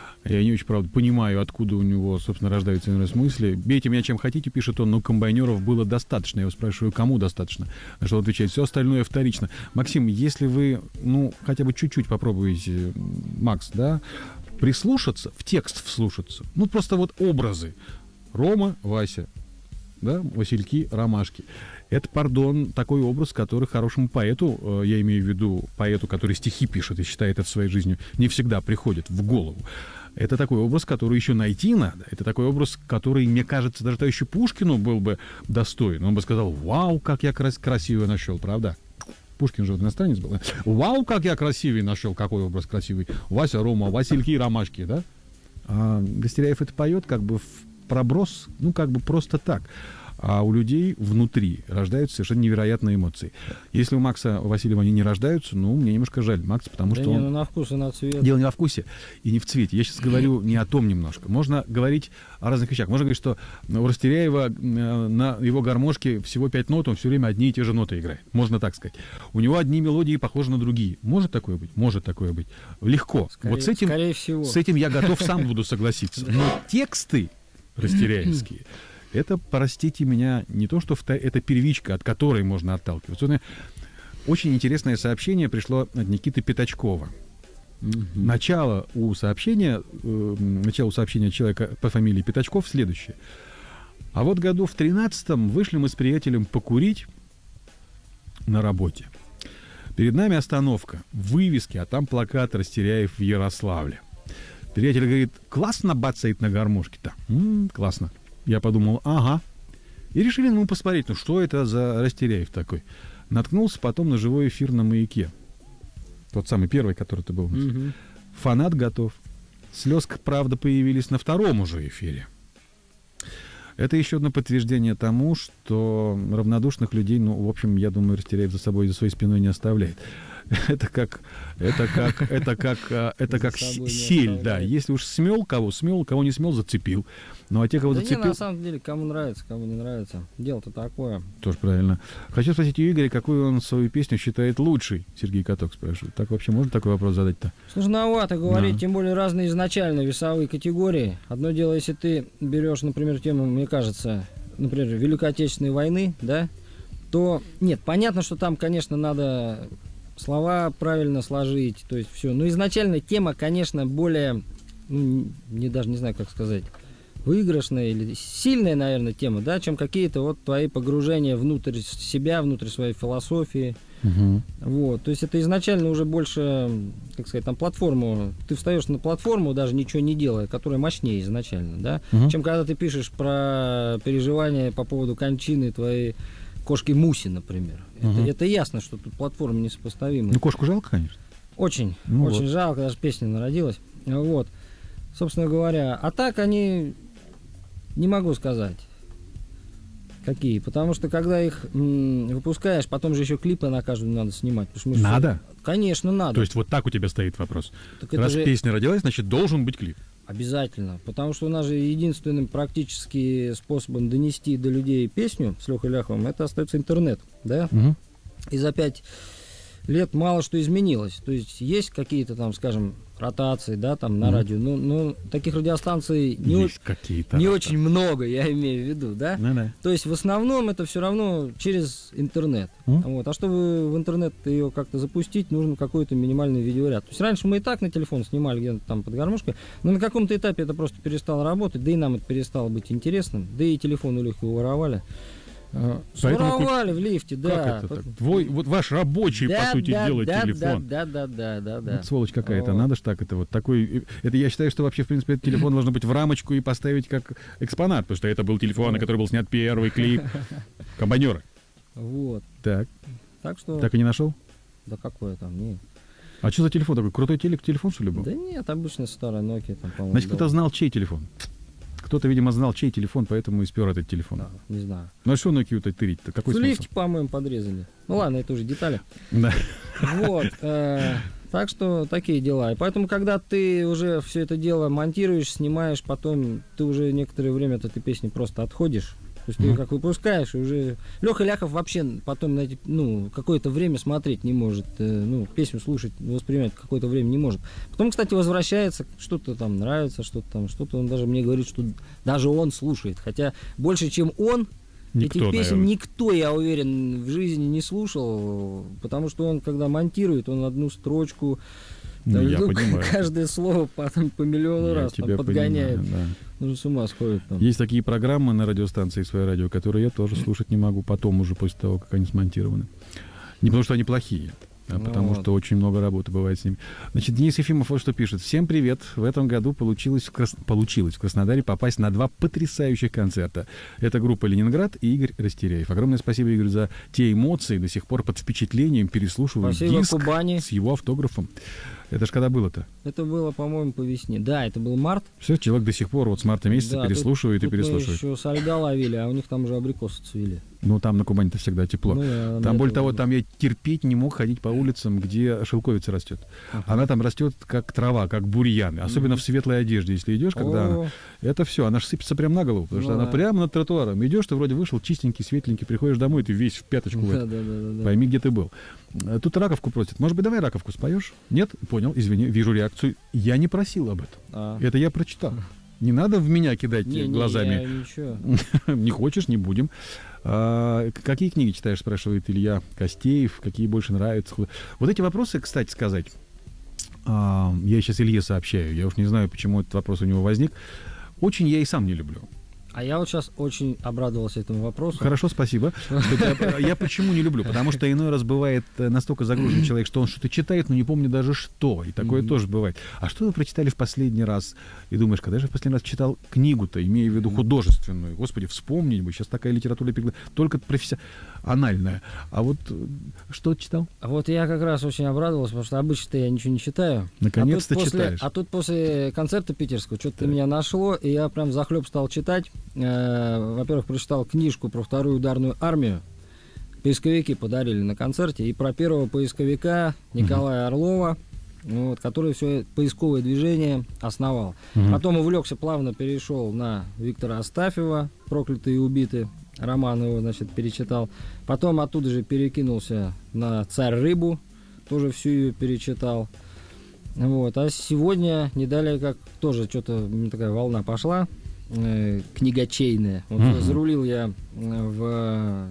Я не очень, правда, понимаю, откуда у него, собственно, рождаются иные мысли. «Бейте меня чем хотите», пишет он, но комбайнеров было достаточно. Я его спрашиваю, кому достаточно? На что он отвечает, все остальное вторично. Максим, если вы, ну, хотя бы чуть-чуть попробуете, Макс, да, прислушаться, в текст вслушаться, ну, просто вот образы. Рома, Вася, да, Васильки, Ромашки. Это, пардон, такой образ, который хорошему поэту, я имею в виду поэту, который стихи пишет и считает это своей жизнью, не всегда приходит в голову. Это такой образ, который еще найти надо. Это такой образ, который, мне кажется, даже товарищу Пушкину был бы достоин. Он бы сказал, вау, как я крас- красиво нашел, правда? Пушкин же иностранец был. Вау, как я красивый нашел, какой образ красивый. Вася, Рома, Васильки, Ромашки, да? А Гостеряев это поет как бы в проброс, ну, как бы просто так. А у людей внутри рождаются совершенно невероятные эмоции. Если у Макса Васильева они не рождаются, ну, мне немножко жаль Макса, потому да что не, он... ну, на вкус и на цвет. Дело не во вкусе и не в цвете. Я сейчас говорю не о том немножко. Можно говорить о разных вещах. Можно говорить, что у Растеряева на его гармошке всего пять нот, он все время одни и те же ноты играет. Можно так сказать. У него одни мелодии похожи на другие. Может такое быть? Может такое быть. Легко. Скорее, вот с этим, скорее всего. С этим я готов сам буду согласиться. Но тексты растеряевские, это, простите меня, не то, что втор... это первичка, от которой можно отталкиваться. Очень интересное сообщение пришло от Никиты Пятачкова. Mm-hmm. Начало у сообщения, э, начало сообщения человека по фамилии Пятачков следующее. А вот году в тринадцатом вышли мы с приятелем покурить на работе. Перед нами остановка, вывески, а там плакат «Растеряев в Ярославле». Приятель говорит, классно бацает на гармошке-то. М-м, классно. Я подумал, ага. И решили мы посмотреть, ну что это за Растеряев такой. Наткнулся потом на живой эфир на «Маяке». Тот самый первый, который ты был у нас. Mm-hmm. Фанат готов. Слезка, правда, появились на втором уже эфире. Это еще одно подтверждение тому, что равнодушных людей, ну, в общем, я думаю, Растеряев за собой и за своей спиной не оставляет. Это как, это как, это как, это как сель, да. Если уж смел кого, смел, кого не смел, зацепил. Ну, а те, кого да зацепил... не, на самом деле, кому нравится, кому не нравится. Дело-то такое. Тоже правильно. Хочу спросить у Игоря, какую он свою песню считает лучшей? Сергей Каток спрашивает. Так вообще можно такой вопрос задать-то? Сложновато говорить, да. Тем более разные изначально весовые категории. Одно дело, если ты берешь, например, тему, мне кажется, например, Великой Отечественной войны, да, то нет, понятно, что там, конечно, надо слова правильно сложить, то есть все. Но изначально тема, конечно, более, ну, не даже не знаю, как сказать, выигрышная или сильная, наверное, тема, да, чем какие-то вот твои погружения внутрь себя, внутрь своей философии. Угу. Вот, то есть это изначально уже больше, как сказать, там платформу, ты встаешь на платформу, даже ничего не делая, которая мощнее изначально, да, угу. чем когда ты пишешь про переживания по поводу кончины твоей кошки Муси, например. Угу. Это, это ясно, что тут платформа несопоставима. Ну, кошку жалко, конечно. Очень, ну, очень вот. жалко, даже песня народилась. Вот, собственно говоря, а так они, не могу сказать, какие, потому что когда их м, выпускаешь, потом же еще клипы на каждую надо снимать. Потому что надо? Все... Конечно, надо. То есть вот так у тебя стоит вопрос. Так Раз же... песня родилась, значит, должен быть клип. Обязательно, потому что у нас же единственным практически способом донести до людей песню с Лехой Ляховым это остается интернет, да? Угу. И за пять лет мало что изменилось. То есть есть какие-то там, скажем, ротации, да, там на угу. радио, но, но таких радиостанций не, о... не очень много, я имею в виду, да? Да-да. То есть в основном это все равно через интернет. Угу. Вот. А чтобы в интернет ее как-то запустить, нужен какой-то минимальный видеоряд. То есть раньше мы и так на телефон снимали где-то там под гармошкой, но на каком-то этапе это просто перестало работать, да и нам это перестало быть интересным, да и телефон у Лехи уворовали. Своровали в лифте, да. Как это так? Твой, вот ваш рабочий, да, по сути да, дела, да, телефон. Да, да, да, да, да. Вот сволочь какая-то, надо ж так это вот такой. Это я считаю, что вообще, в принципе, этот телефон должен быть в рамочку и поставить как экспонат, потому что это был телефон, на который был снят первый клип «Комбайнеры». Вот. Так. Так что. Так и не нашел? Да какое там, не. А что за телефон такой? Крутой телек, телефон, что ли, был? Да нет, обычный старый Nokia там, по-моему. Значит, кто-то знал, чей телефон. Кто-то, видимо, знал, чей телефон, поэтому и спер этот телефон. Да, не знаю. Ну а что Nokia-то тырить-то? Какой смысл? Сливки, по-моему, подрезали. Ну ладно, это уже детали. Да. Вот. Э, так что такие дела. И поэтому, когда ты уже все это дело монтируешь, снимаешь, потом ты уже некоторое время от этой песни просто отходишь. То есть mm-hmm. ты как выпускаешь, и уже... Леха Ляхов вообще потом на эти, ну, какое-то время смотреть не может, э, ну, песню слушать, воспринимать какое-то время не может. Потом, кстати, возвращается, что-то там нравится, что-то там, что-то он даже мне говорит, что даже он слушает. Хотя больше, чем он, никто, этих песен наверное. Никто, я уверен, в жизни не слушал, потому что он, когда монтирует, он одну строчку... Ну, я ну, понимаю. Каждое слово потом по миллиону я раз там, подгоняет. Понимаю, да. Ну, с ума сходит. Там. Есть такие программы на радиостанции «Свое радио», которые я тоже слушать не могу потом, уже после того, как они смонтированы. Не потому что они плохие, а ну потому вот. Что очень много работы бывает с ними. Значит, Денис Ефимов вот что пишет. Всем привет. В этом году получилось в, Крас... получилось в Краснодаре попасть на два потрясающих концерта. Это группа «Ленинград» и Игорь Растеряев. Огромное спасибо, Игорь, за те эмоции. До сих пор под впечатлением переслушиваю спасибо, диск Кубани. С его автографом. Это ж когда было-то? Это было, по-моему, по весне. Да, это был март. Все, человек до сих пор вот с марта месяца да, переслушивает тут, и переслушивает. Мы еще со льда ловили, а у них там уже абрикосы цвели. Ну, там на Кубани-то всегда тепло. Ну, я, там, более того, там я терпеть не мог ходить по улицам, где шелковица растет. Uh-huh. Она там растет как трава, как бурьян. Особенно uh-huh. в светлой одежде, если идешь, когда oh. она... Это все, она же сыпется прямо на голову, потому ну, что да. она прямо над тротуаром. Идешь, ты вроде вышел чистенький, светленький, приходишь домой, ты весь в пяточку. Да, да, да, да. Пойми, где ты был. Тут раковку просят. Может быть, давай раковку споешь? Нет? Понял, извини, вижу реакцию. Я не просил об этом. А. Это я прочитал. Не надо в меня кидать не, глазами. Не, не хочешь, не будем. А, какие книги читаешь, спрашивает Илья Костеев. Какие больше нравятся? Вот эти вопросы, кстати сказать, а, я сейчас Илье сообщаю. Я уж не знаю, почему этот вопрос у него возник. Очень я и сам не люблю. А я вот сейчас очень обрадовался этому вопросу. Хорошо, спасибо. Я, я почему не люблю? Потому что иной раз бывает настолько загружен человек, что он что-то читает, но не помнит даже что. И такое mm-hmm. тоже бывает. А что вы прочитали в последний раз? И думаешь, когда же в последний раз читал книгу-то, имея в виду художественную? Господи, вспомнить бы. Сейчас такая литература только профессиональная. А вот что читал? А вот я как раз очень обрадовался, потому что обычно я ничего не читаю. Наконец-то а после, читаешь. А тут после концерта питерского что-то меня нашло, и я прям захлеб стал читать. Во-первых, прочитал книжку про вторую ударную армию. Поисковики подарили на концерте. И про первого поисковика Николая Орлова, вот, который все поисковое движение основал. Uh-huh. Потом увлекся, плавно перешел на Виктора Астафьева «Проклятые и убиты». Роман его, значит, перечитал. Потом оттуда же перекинулся на «Царь-рыбу». Тоже всю ее перечитал. Вот. А сегодня, не далее как, тоже что-то такая волна пошла. Книгочейная. Вот uh-huh. зарулил я в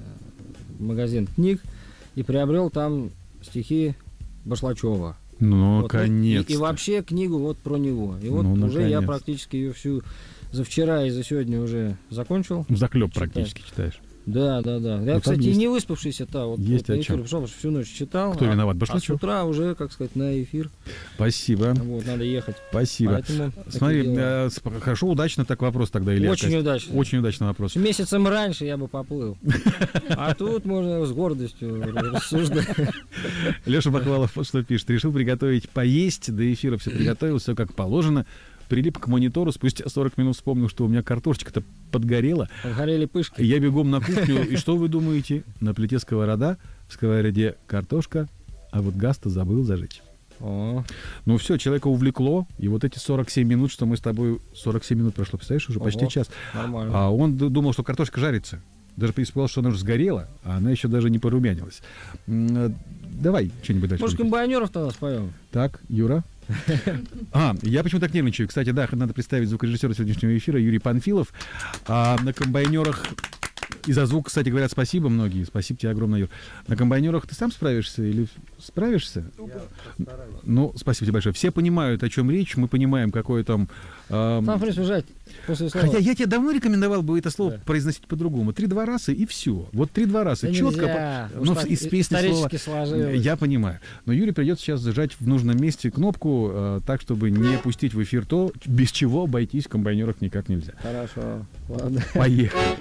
магазин книг и приобрел там стихи Башлачева. Ну, вот, наконец-то. И, и вообще книгу вот про него. И вот ну, уже наконец-то. Я практически ее всю за вчера и за сегодня уже закончил. Заклеп практически читаешь. Да, да, да. Я, ну, кстати, и не выспавшийся-то. Вот, есть вот о чем. Пришел, всю ночь читал. Кто а, виноват? Башлачев? А с утра уже, как сказать, на эфир. Спасибо. Вот, надо ехать. Спасибо. Поэтому смотри, э, хорошо, удачно так вопрос тогда, Илья. Очень Кость. удачно. Очень удачный вопрос. Месяцем раньше я бы поплыл. А тут можно с гордостью рассуждать. Леша Бахвалов вот что пишет. Решил приготовить поесть, до эфира все приготовил, все как положено. Прилип к монитору, спустя сорок минут вспомнил, что у меня картошечка-то подгорела. Подгорели пышки. Я бегом на кухню, и что вы думаете? На плите сковорода, в сковороде картошка, а вот газ-то забыл зажечь. О. Ну все, человека увлекло, и вот эти сорок семь минут, что мы с тобой... сорок семь минут прошло, представляешь, уже почти Ого, час. Нормально. А он думал, что картошка жарится. Даже испугался, что она уже сгорела, а она еще даже не порумянилась. Давай что-нибудь дальше. Может, комбайнеров тогда споем? Так, Юра. А, я почему так нервничаю. Кстати, да, надо представить звукорежиссера сегодняшнего эфира Юрий Панфилов. А на комбайнерах... И за звук, кстати, говорят спасибо многие. Спасибо тебе огромное, Юр. На комбайнерах ты сам справишься или справишься? Я ну, спасибо тебе большое. Все понимают, о чем речь. Мы понимаем, какое там... Эм... Там, в принципе, жать после слова. Хотя я тебе давно рекомендовал бы это слово да. произносить по-другому. Три-два раза и все. Вот три-два раза. Да четко. По... Ну, из песни слова... Сложилось. Я понимаю. Но Юре придется сейчас зажать в нужном месте кнопку, э, так, чтобы не пустить в эфир то, без чего обойтись в комбайнерах никак нельзя. Хорошо. Ладно. Поехали.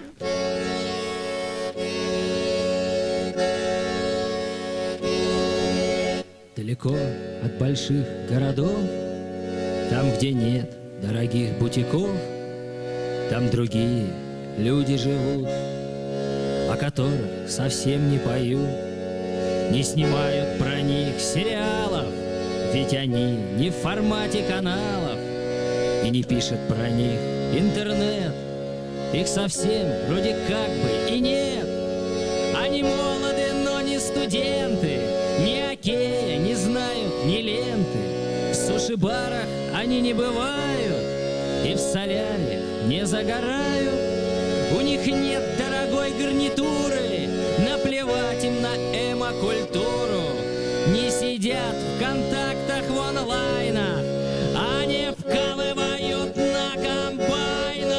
Далеко от больших городов, там, где нет дорогих бутиков, там другие люди живут, о которых совсем не поют, не снимают про них сериалов, ведь они не в формате каналов, и не пишет про них интернет. Их совсем вроде как бы и нет. Они молоды, но не студенты, ни окея не знают, ни ленты. В суши-барах они не бывают и в соляриях не загорают. У них нет дорогой гарнитуры, наплевать им на эмо-культуру. Не сидят в контактах в онлайнах, они вкалывают на комбайнах.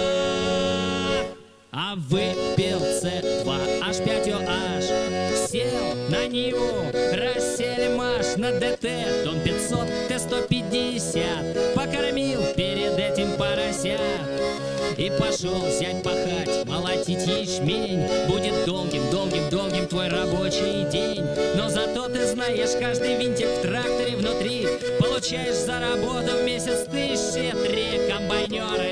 А выпил С два H пять O H, сел на Ниву, Рассельмаш на ДТ, Дон пятьсот, Т сто пятьдесят, покормил перед этим поросят. И пошел зять пахать, молотить ячмень. Будет долгим, долгим, долгим твой рабочий день. Но зато ты знаешь, каждый винтик в тракторе внутри получаешь за работу в месяц тысячи три. Комбайнеры.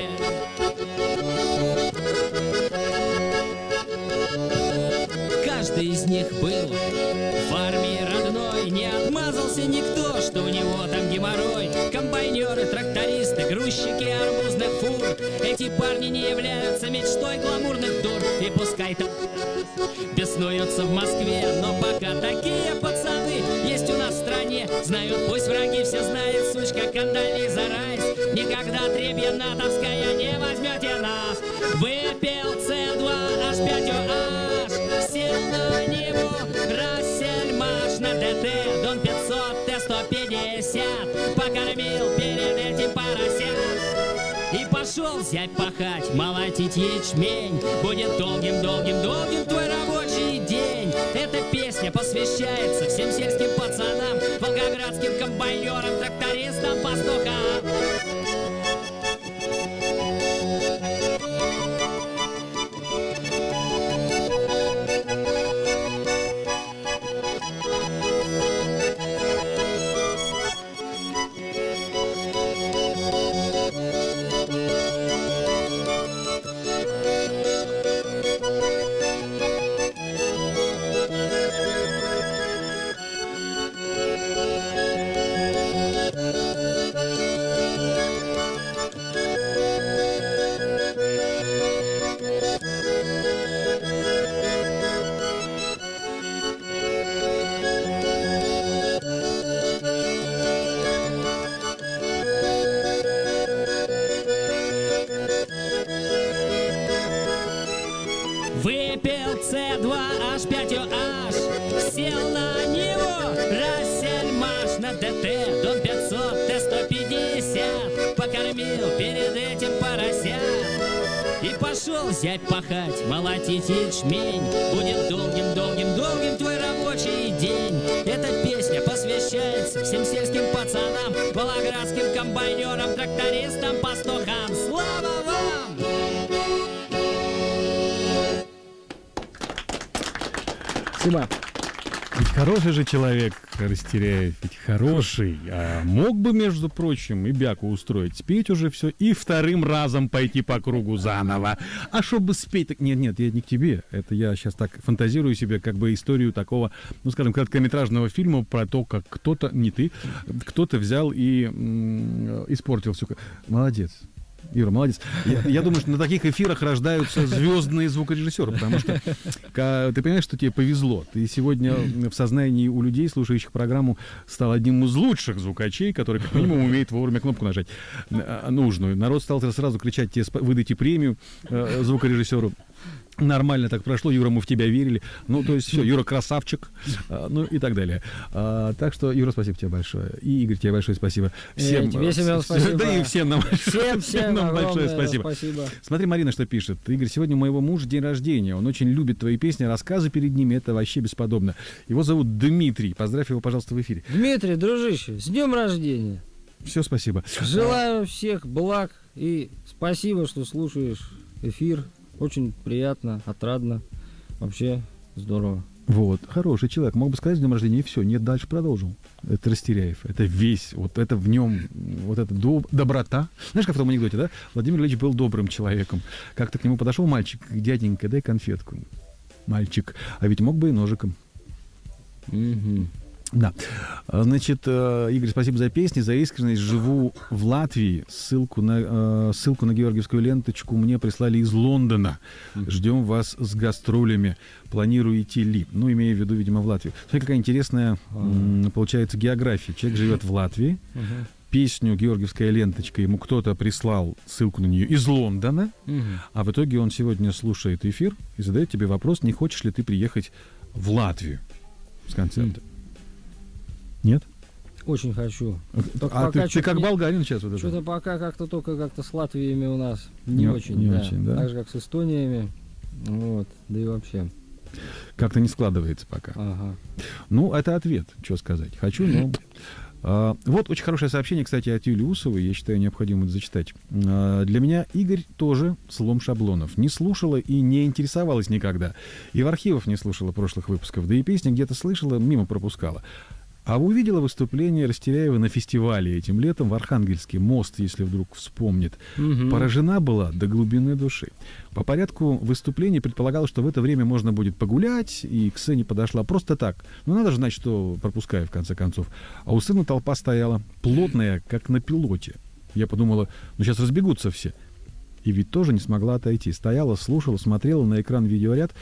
Каждый из них был в армии родной. Не отмазался никто, что у него там геморрой. Комбайнеры, трактористы, грузчики арбузных фур. Эти парни не являются мечтой гламурных дур. И пускай там беснуются в Москве, но пока такие пацаны есть у нас в стране. Знают, пусть враги все знают, сучка Кондолиза Райс. Никогда требья натовская не возьмете нас. Выпил С два H пять O H, сел на него, Рассельмаш на ДТ, Дон пятьсот, Т сто пятьдесят, покормил перед этим поросят. И пошел зять пахать, молотить ячмень. Будет долгим, долгим, долгим твой рабочий день. Эта песня посвящается всем сельским пацанам, волгоградским комбайнерам, трактористам, пастухам. Выпил С два H пять O H, сел на него, Рассельмаш на ДТ, Дон пятьсот, Т сто пятьдесят, покормил перед этим поросят. И пошел зять пахать, молотить ячмень. Будет долгим, долгим, долгим твой рабочий день. Эта песня посвящается всем сельским пацанам, волгоградским комбайнерам, трактористам, пастухам. Слава вам! Спасибо. Ведь хороший же человек, Растеряев, ведь хороший. А мог бы, между прочим, и бяку устроить, спеть уже все и вторым разом пойти по кругу заново. А чтобы спеть, так нет, нет, я не к тебе. Это я сейчас так фантазирую себе как бы историю такого, ну, скажем, короткометражного фильма про то, как кто-то, не ты, кто-то взял и м- испортил все. Молодец. Юра, молодец. Я, я думаю, что на таких эфирах рождаются звездные звукорежиссеры, потому что ты понимаешь, что тебе повезло. Ты сегодня в сознании у людей, слушающих программу, стал одним из лучших звукачей, который, как минимум, умеет вовремя кнопку нажать нужную. Народ стал сразу кричать тебе, выдайте премию звукорежиссеру. Нормально так прошло, Юра, мы в тебя верили. Ну, то есть все, Юра красавчик, а, ну и так далее. А, так что, Юра, спасибо тебе большое. И, Игорь, тебе большое спасибо. Всем, и тебе, Семен, спасибо. Да и всем нам, всем, всем нам большое спасибо. спасибо. Смотри, Марина, что пишет. Игорь, сегодня у моего мужа день рождения. Он очень любит твои песни, рассказы перед ними. Это вообще бесподобно. Его зовут Дмитрий. Поздравь его, пожалуйста, в эфире. Дмитрий, дружище, с днем рождения. Все, спасибо. Желаю всех благ и спасибо, что слушаешь эфир. Очень приятно, отрадно. Вообще здорово. Вот, хороший человек. Мог бы сказать с днем рождения, и все. Нет, дальше продолжил. Это Растеряев. Это весь, вот это в нем, вот эта доб- доброта. Знаешь, как в том анекдоте, да? Владимир Ильич был добрым человеком. Как-то к нему подошел мальчик, дяденька, дай конфетку. Мальчик. А ведь мог бы и ножиком. Угу. Да. Значит, Игорь, спасибо за песни, за искренность. Живу в Латвии. Ссылку на, ссылку на георгиевскую ленточку мне прислали из Лондона. Ждем вас с гастролями. Планируете ли? Ну, имея в виду, видимо, в Латвию. Смотри, какая интересная, м- получается, география. Человек живет в Латвии. Uh-huh. Песню «Георгиевская ленточка» ему кто-то прислал ссылку на нее из Лондона. Uh-huh. А в итоге он сегодня слушает эфир и задает тебе вопрос, не хочешь ли ты приехать в Латвию с концертом. Uh-huh. Нет? Очень хочу. Только а ты, ты как не... болгарин сейчас? Вот что-то это. Пока как-то только как-то с Латвиями у нас не, не очень. Не да. очень, да? Так же, как с Эстониями. Вот. Да и вообще. Как-то не складывается пока. Ага. Ну, это ответ, что сказать. Хочу, но... А, вот очень хорошее сообщение, кстати, от Юлии Усовой. Я считаю, необходимо это зачитать. А, для меня Игорь тоже слом шаблонов. Не слушала и не интересовалась никогда. И в архивах не слушала прошлых выпусков. Да и песни где-то слышала, мимо пропускала. А увидела выступление Растеряева на фестивале этим летом в Архангельске, мост, если вдруг вспомнит. Угу. Поражена была до глубины души. По порядку выступления предполагалось, что в это время можно будет погулять, и к сцене подошла просто так. Ну, надо же знать, что пропускаю, в конце концов. А у сцены толпа стояла плотная, как на пилоте. Я подумала, ну, сейчас разбегутся все. И ведь тоже не смогла отойти. Стояла, слушала, смотрела на экран видеоряд,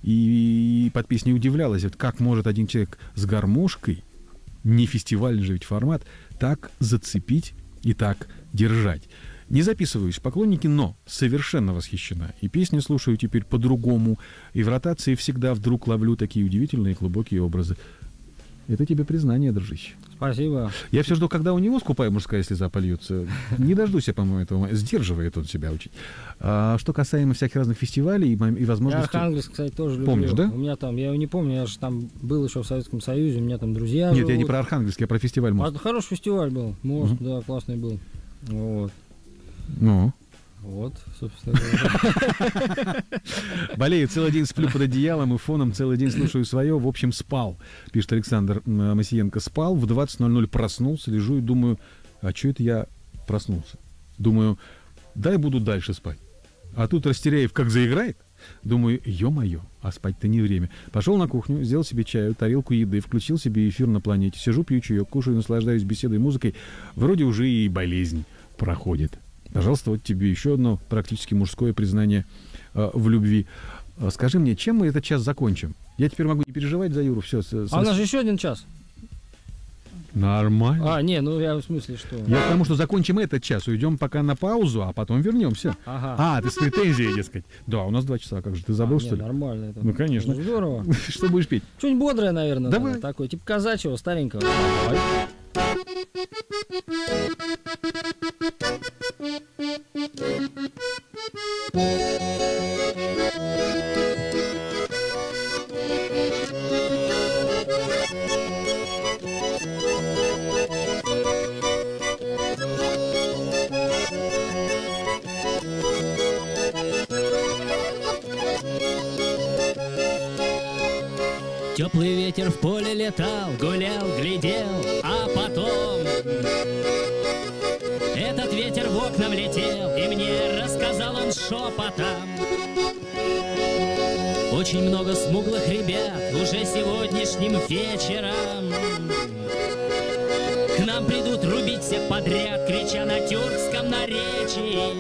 и под песней удивлялась, вот как может один человек с гармошкой, не фестивальный же ведь формат, так зацепить и так держать. Не записываюсь, поклонники, но совершенно восхищена. И песни слушаю теперь по-другому, и в ротации всегда вдруг ловлю такие удивительные глубокие образы. Это тебе признание, дружище. Спасибо. Я все жду, когда у него скупая мужская слеза польется. Не дождусь я, по-моему, этого. Сдерживает он себя очень. А что касаемо всяких разных фестивалей и, и возможностей... Я Архангельск, кстати, тоже люблю. Помнишь, да? У меня там, я его не помню, я же там был еще в Советском Союзе, у меня там друзья Нет, живут. я не про Архангельск, я про фестиваль «Мост». А, хороший фестиваль был. Мост, угу. Да, классный был. Вот. Ну... Вот, собственно говоря. Болею, целый день сплю под одеялом и фоном, целый день слушаю свое. В общем, спал, пишет Александр Масиенко. Спал, в двадцать ноль ноль проснулся, лежу и думаю, а что это я проснулся? Думаю, дай буду дальше спать. А тут Растеряев как заиграет. Думаю, ё-моё, а спать-то не время. Пошел на кухню, сделал себе чаю, тарелку еды, включил себе эфир на планете. Сижу, пью чаек, кушаю, наслаждаюсь беседой и музыкой. Вроде уже и болезнь проходит. Пожалуйста, вот тебе еще одно практически мужское признание э, в любви. Э, скажи мне, чем мы этот час закончим? Я теперь могу не переживать за Юру. Все, с, с... А у нас же еще один час. Нормально. А, не, ну я в смысле, что... Я к тому, что закончим этот час, уйдем пока на паузу, а потом вернемся. Ага. А, ты с претензией, дескать. Да, у нас два часа, как же, ты забыл, а, что не, ли? Нормально. Это, ну, конечно. Это здорово. Что будешь петь? Что-нибудь бодрое, наверное. Давай. Наверное, такое, типа казачьего, старенького. Давай. Теплый ветер в поле летал, гулял, глядел, а потом этот ветер в окна влетел, и мне рассказал он шепотом. Очень много смуглых ребят уже сегодняшним вечером к нам придут рубить всех подряд, крича на тюркском наречии.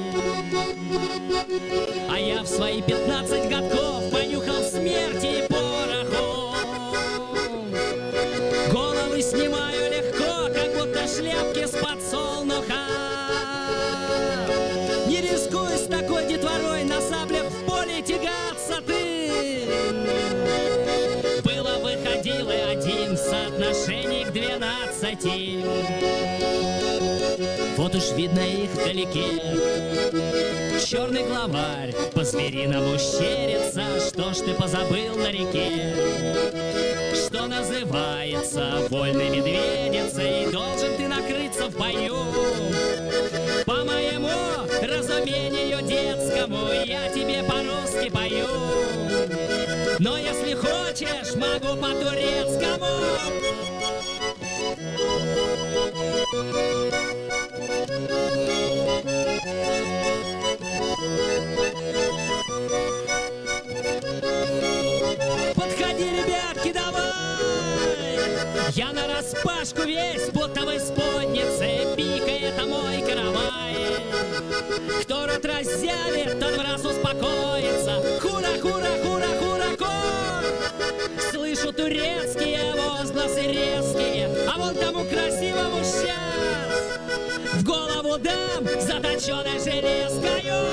А я в свои пятнадцать годков понюхал смерти и пороху. Головы снимаю легко, как будто шляпки с подсолнуха. Не рискуй с такой детворой на саблях в поле тягаться ты. Было выходило один в соотношении к двенадцати. Вот уж видно их вдалеке. Черный главарь по-звериному щерится. Что ж ты позабыл на реке? Что называется вольной медведицей, должен ты накрыться в бою. По моему разумению детскому я тебе по-русски пою. Но если хочешь, могу по-турецкому. Подходи, ребятки, давай! Я нараспашку весь, будто в исподнице, пикает мой каравай. Кто рот разъявит, тот в раз успокоится. Хура, хура, хура, хура, ко! Слышу турецкие возгласы резкие, а вон тому красивому сейчас в голову дам заточенной железкою.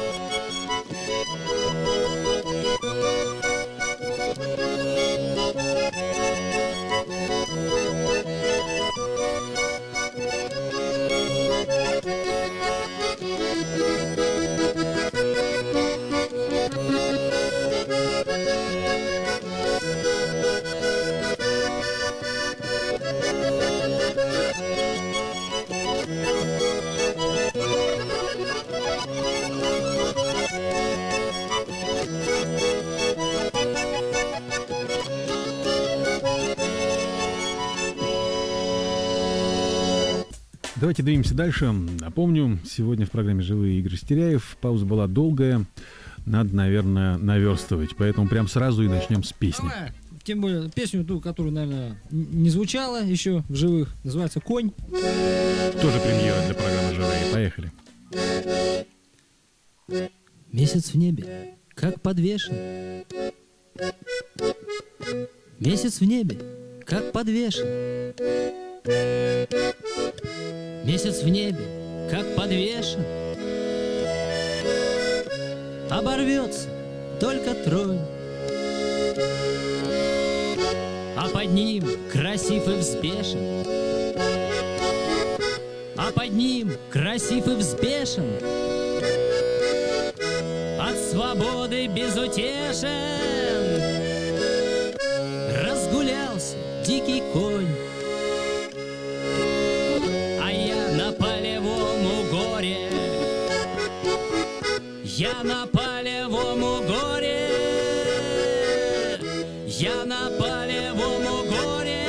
Давайте двинемся дальше. Напомню, сегодня в программе «Живые игры» Стеряев. Пауза была долгая. Надо, наверное, наверстывать. Поэтому прям сразу и начнем с песни. Давай. Тем более песню ту, которая, наверное, не звучала еще в живых. Называется «Конь». Тоже премьера для программы «Живые». Поехали. Месяц в небе, как подвешен. Месяц в небе, как подвешен. Месяц в небе, как подвешен. Оборвется только тронь, а под ним красив и взбешен. А под ним красив и взбешен. От свободы безутешен разгулялся дикий конь. А я на полевом горе, я на полевом горе, я на полевом горе,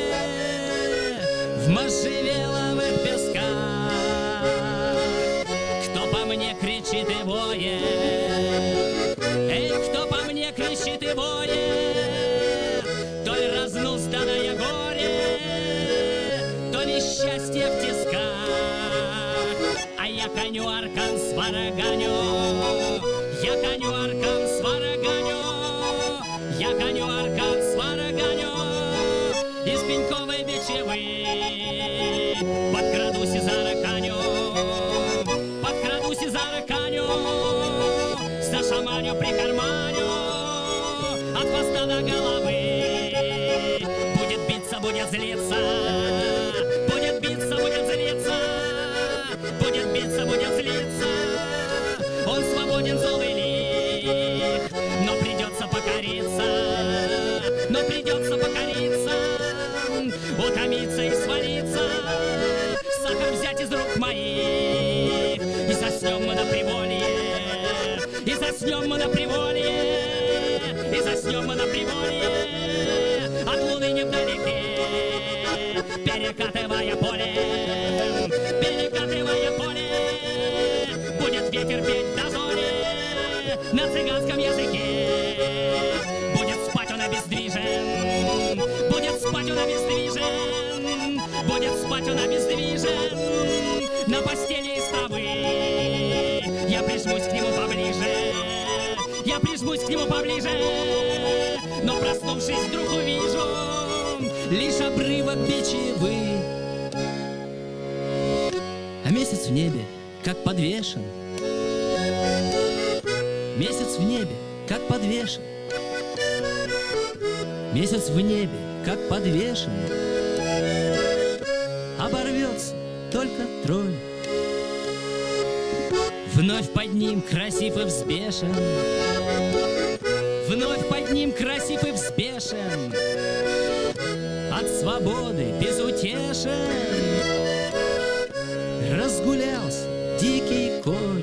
в можжевеловых песках. Кто по мне кричит и воет, эй, кто по мне кричит и воет, то ли разнузданное горе, то ли счастье в тисках. А я коню аркан свараганю, я коню аркан свараганю, я коню аркан свараганю из пеньковой бичевы. Подкрадусь и зараканю, подкрадусь и зараканю, зашаманю, прикарманю от хвоста до головы. Будет биться, будет злиться, будет биться, будет злиться, будет биться, будет злиться. Он свободен, зол и лих, но придется покориться, но придется покориться, утомиться и свалиться, сахар взять из рук моих. И заснем мы на приволье, и заснем мы на приволье, и заснем мы на приволье. перекатывая поле, перекатывая поле, будет ветер петь в дозоре на цыганском языке. Будет спать он обездвижен, будет спать он обездвижен, будет спать он обездвижен на постели из травы. Я прижмусь к нему поближе, я прижмусь к нему поближе, но проснувшись вдруг увижу лишь обрывок печевы. А месяц в небе, как подвешен, месяц в небе, как подвешен, месяц в небе, как подвешен, оборвется только тролль. Вновь под ним красив и взбешен, вновь под ним красив и взбешен, от свободы безутешен, разгулялся дикий конь.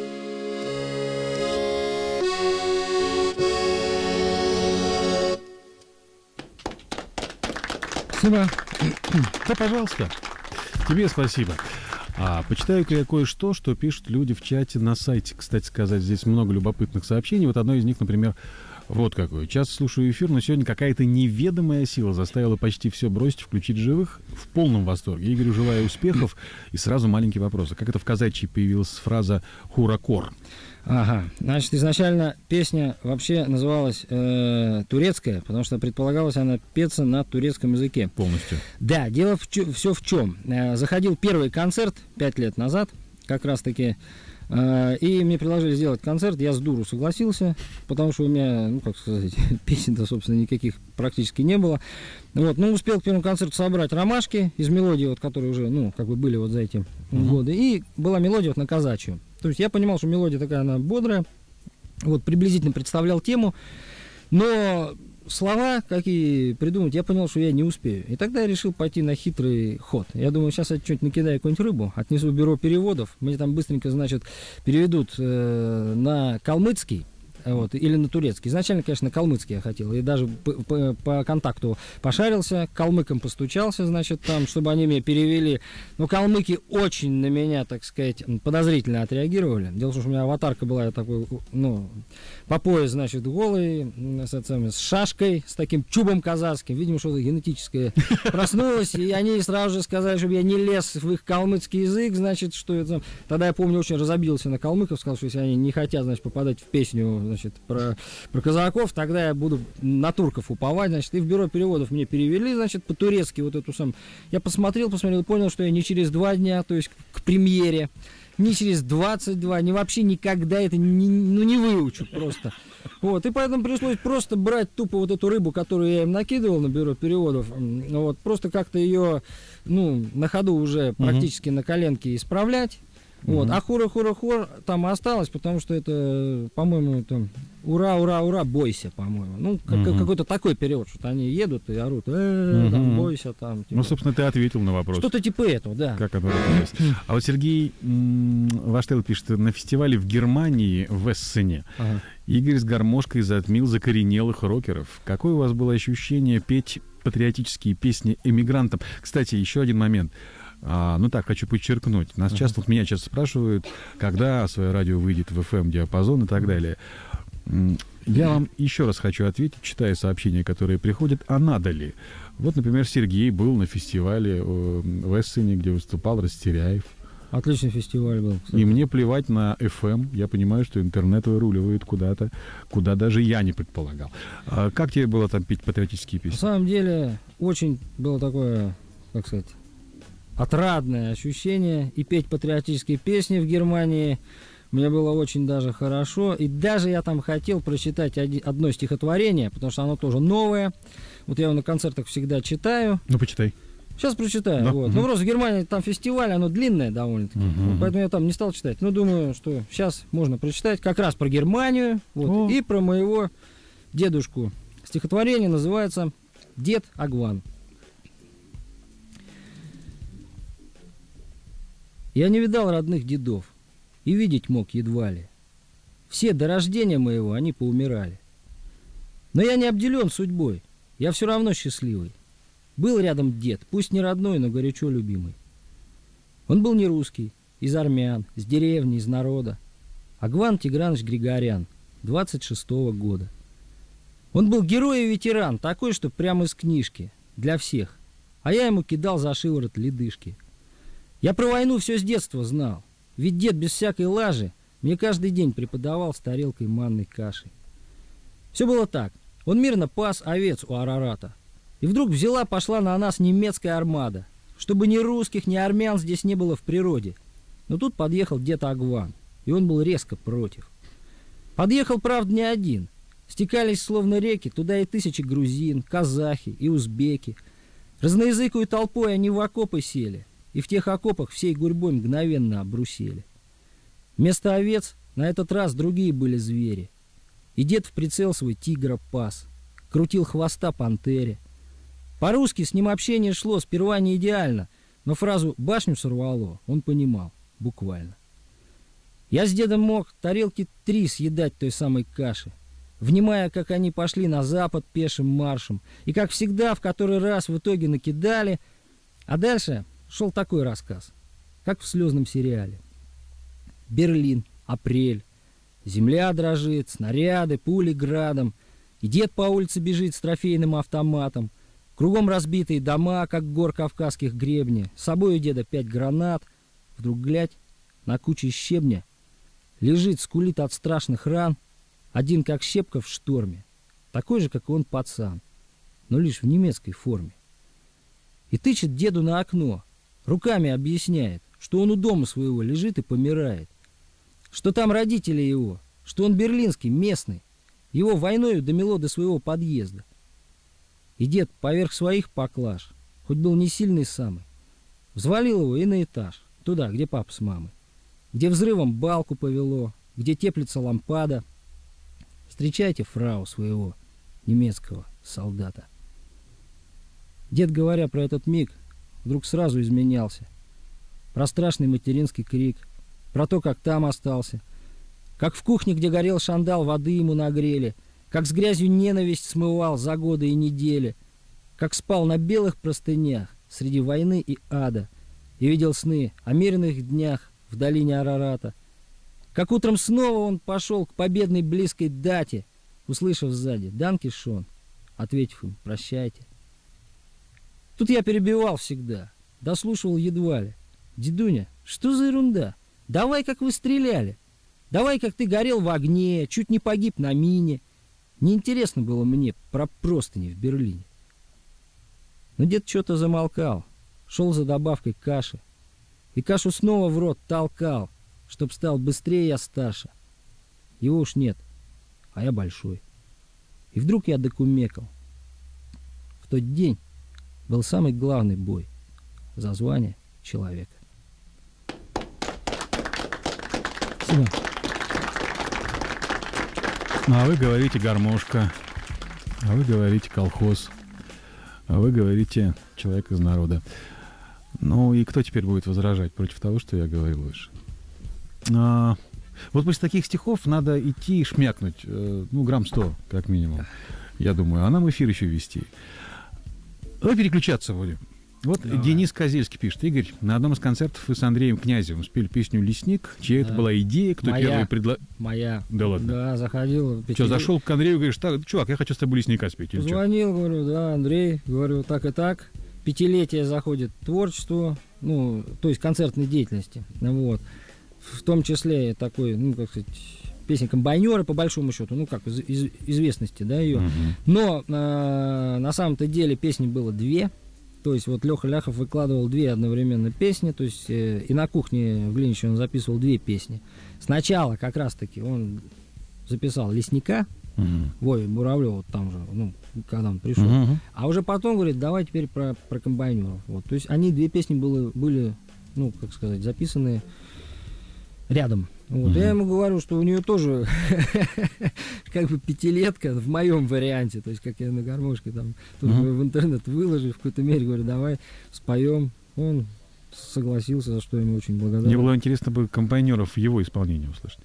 Спасибо. Да, пожалуйста. Тебе спасибо. А, почитаю-ка я кое-что, что пишут люди в чате на сайте. Кстати сказать, здесь много любопытных сообщений. Вот одно из них, например, вот какое. Часто слушаю эфир, но сегодня какая-то неведомая сила заставила почти все бросить, включить живых. В полном восторге. Игорю желаю успехов. И сразу маленький вопрос. А как это в казачьей появилась фраза «хуракор»? Ага, значит, изначально песня вообще называлась э, турецкая, потому что предполагалось она петься на турецком языке. Полностью. Да, дело в чё, все в чем. Э, заходил первый концерт пять лет назад, как раз-таки, э, и мне предложили сделать концерт, я с дуру согласился, потому что у меня, ну, как сказать, песен-то, собственно, никаких практически не было. Вот, ну, успел к первому концерту собрать ромашки из мелодий, вот, которые уже, ну, как бы были вот за эти uh-huh. годы, и была мелодия вот на казачью. То есть я понимал, что мелодия такая, она бодрая, вот, приблизительно представлял тему, но слова какие придумать, я понял, что я не успею. И тогда я решил пойти на хитрый ход. Я думаю, сейчас я что-нибудь накидаю, какую-нибудь рыбу, отнесу в бюро переводов, мне там быстренько, значит, переведут э, на калмыцкий. Вот, или на турецкий. Изначально, конечно, на калмыцкий я хотел. И даже по, по, по контакту пошарился, к калмыкам постучался, значит, там, чтобы они мне перевели. Но калмыки очень на меня, так сказать, подозрительно отреагировали. Дело в том, что у меня аватарка была такой, ну, по пояс, значит, голый, с, с шашкой, с таким чубом казахским. Видимо, что-то генетическое проснулось. И они сразу же сказали, чтобы я не лез в их калмыцкий язык, значит, что это. Тогда я помню, очень разобился на калмыков, сказал, что если они не хотят, значит, попадать в песню, значит, про, про казаков, тогда я буду на турков уповать, значит, и в бюро переводов мне перевели, значит, по-турецки вот эту самую. Я посмотрел, посмотрел и понял, что я не через два дня, то есть к премьере, ни через двадцать два, ни вообще никогда это не, ну, не выучу просто. Вот, и поэтому пришлось просто брать тупо вот эту рыбу, которую я им накидывал на бюро переводов, вот, просто как-то ее, ну, на ходу уже практически uh-huh. на коленке исправлять. Вот. Mm-hmm. А хура-хура-хур там осталось, потому что это, по-моему, там ура, ура, ура, бойся, по-моему. Ну, как, mm-hmm. какой-то такой период, что они едут и орут, э, mm-hmm. там, бойся, там. Типа. Ну, собственно, ты ответил на вопрос. Что-то типа этого, да. Как оно родилось. А вот Сергей Ваштел пишет, на фестивале в Германии, в Эссене, ага. Игорь с гармошкой затмил закоренелых рокеров. Какое у вас было ощущение петь патриотические песни эмигрантам? Кстати, еще один момент. А, ну так, хочу подчеркнуть. Нас uh-huh. часто, вот меня часто спрашивают, когда свое радио выйдет в эф эм-диапазон и так далее. Я вам еще раз хочу ответить, читая сообщения, которые приходят, а надо ли? Вот, например, Сергей был на фестивале в Эссене, где выступал Растеряев. Отличный фестиваль был, кстати. И мне плевать на эф эм. Я понимаю, что интернет выруливает куда-то, куда даже я не предполагал. А как тебе было там петь патриотические песни? На самом деле, очень было такое, как сказать, отрадное ощущение. И петь патриотические песни в Германии мне было очень даже хорошо. И даже я там хотел прочитать одно стихотворение, потому что оно тоже новое. Вот я его на концертах всегда читаю. Ну, почитай. Сейчас прочитаю. Да? Вот. Угу. Ну, просто в Германии там фестиваль, оно длинное довольно-таки. Угу. Поэтому я там не стал читать. Но думаю, что сейчас можно прочитать как раз про Германию вот, и про моего дедушку. Стихотворение называется «Дед Агван». Я не видал родных дедов, и видеть мог едва ли. Все до рождения моего они поумирали. Но я не обделен судьбой, я все равно счастливый. Был рядом дед, пусть не родной, но горячо любимый. Он был не русский, из армян, с деревни, из народа. Агван Тигранович Григорян, двадцать шестого года. Он был герой и ветеран, такой, что прямо из книжки, для всех. А я ему кидал за шиворот ледышки. Я про войну все с детства знал, ведь дед без всякой лажи мне каждый день преподавал с тарелкой манной каши. Все было так. Он мирно пас овец у Арарата. И вдруг взяла, пошла на нас немецкая армада. Чтобы ни русских, ни армян здесь не было в природе. Но тут подъехал дед Агван, и он был резко против. Подъехал, правда, не один. Стекались, словно реки, туда и тысячи грузин, казахи и узбеки. Разноязыкую толпой они в окопы сели, и в тех окопах всей гурьбой мгновенно обрусели. Вместо овец на этот раз другие были звери. И дед в прицел свой тигра пас, крутил хвоста пантере. По-русски с ним общение шло сперва не идеально, но фразу «башню сорвало» он понимал, буквально. Я с дедом мог тарелки три съедать той самой каши, внимая, как они пошли на запад пешим маршем, и, как всегда, в который раз в итоге накидали, а дальше шел такой рассказ, как в слезном сериале. Берлин, апрель, земля дрожит, снаряды, пули градом, и дед по улице бежит с трофейным автоматом, кругом разбитые дома, как гор кавказских гребня, с собой у деда пять гранат, вдруг глядь, на куче щебня лежит, скулит от страшных ран, один как щепка в шторме, такой же, как и он, пацан, но лишь в немецкой форме. И тычет деду на окно, руками объясняет, что он у дома своего лежит и помирает, что там родители его, что он берлинский, местный, его войною домело до своего подъезда. И дед поверх своих поклаж, хоть был не сильный самый, взвалил его и на этаж, туда, где папа с мамой, где взрывом балку повело, где теплится лампада. Встречайте фрау своего немецкого солдата. Дед, говоря про этот миг, вдруг сразу изменялся. Про страшный материнский крик, про то, как там остался, как в кухне, где горел шандал, воды ему нагрели, как с грязью ненависть смывал за годы и недели, как спал на белых простынях среди войны и ада и видел сны о мирных днях в долине Арарата, как утром снова он пошел к победной близкой дате, услышав сзади «Данки Шон», ответив им «Прощайте». Тут я перебивал всегда, дослушивал едва ли. «Дедуня, что за ерунда? Давай, как вы стреляли. Давай, как ты горел в огне, чуть не погиб на мине». Неинтересно было мне про простыни в Берлине. Но дед что-то замолкал, шел за добавкой каши. И кашу снова в рот толкал, чтоб стал быстрее я старше. Его уж нет, а я большой. И вдруг я докумекал. В тот день был самый главный бой за звание человека. Спасибо. Ну, а вы говорите гармошка, а вы говорите колхоз, а вы говорите человек из народа. Ну и кто теперь будет возражать против того, что я говорил выше? А, вот после таких стихов надо идти и шмякнуть, э, ну, грамм сто, как минимум, я думаю, а нам эфир еще вести. Давай переключаться будем. Вот Давай. Денис Козельский пишет: Игорь, на одном из концертов вы с Андреем Князевым спели песню «Лесник». Чья да. это была идея? Кто Моя. первый предложил? Моя. Да ладно? Да, заходил. Пятилет... Что, зашел к Андрею и говоришь: так, чувак, я хочу с тобой «Лесника» спеть. Позвонил, говорю, да, Андрей, говорю, так и так. Пятилетие заходит творчество, ну, то есть концертной деятельности. Вот. В том числе такой, ну, как сказать, песня комбайнера, по большому счету, ну, как из, из, известности, да, ее. Угу. Но э, на самом-то деле песни было две. То есть вот Леха Ляхов выкладывал две одновременно песни, то есть э, и на кухне в Глиниче он записывал две песни. Сначала как раз-таки он записал «Лесника», угу. Вове Буравлёву, вот там же, ну, когда он пришел. Угу. А уже потом говорит, давай теперь про, про комбайнеров. Вот. То есть они, две песни были, были, ну, как сказать, записаны рядом. Вот. Угу. Я ему говорю, что у нее тоже как бы пятилетка в моем варианте, то есть как я на гармошке там тоже угу. в интернет выложил, в какой-то мере говорю, давай споем. Он согласился, за что ему очень благодарен. Мне было интересно бы комбайнеров в его исполнении услышать.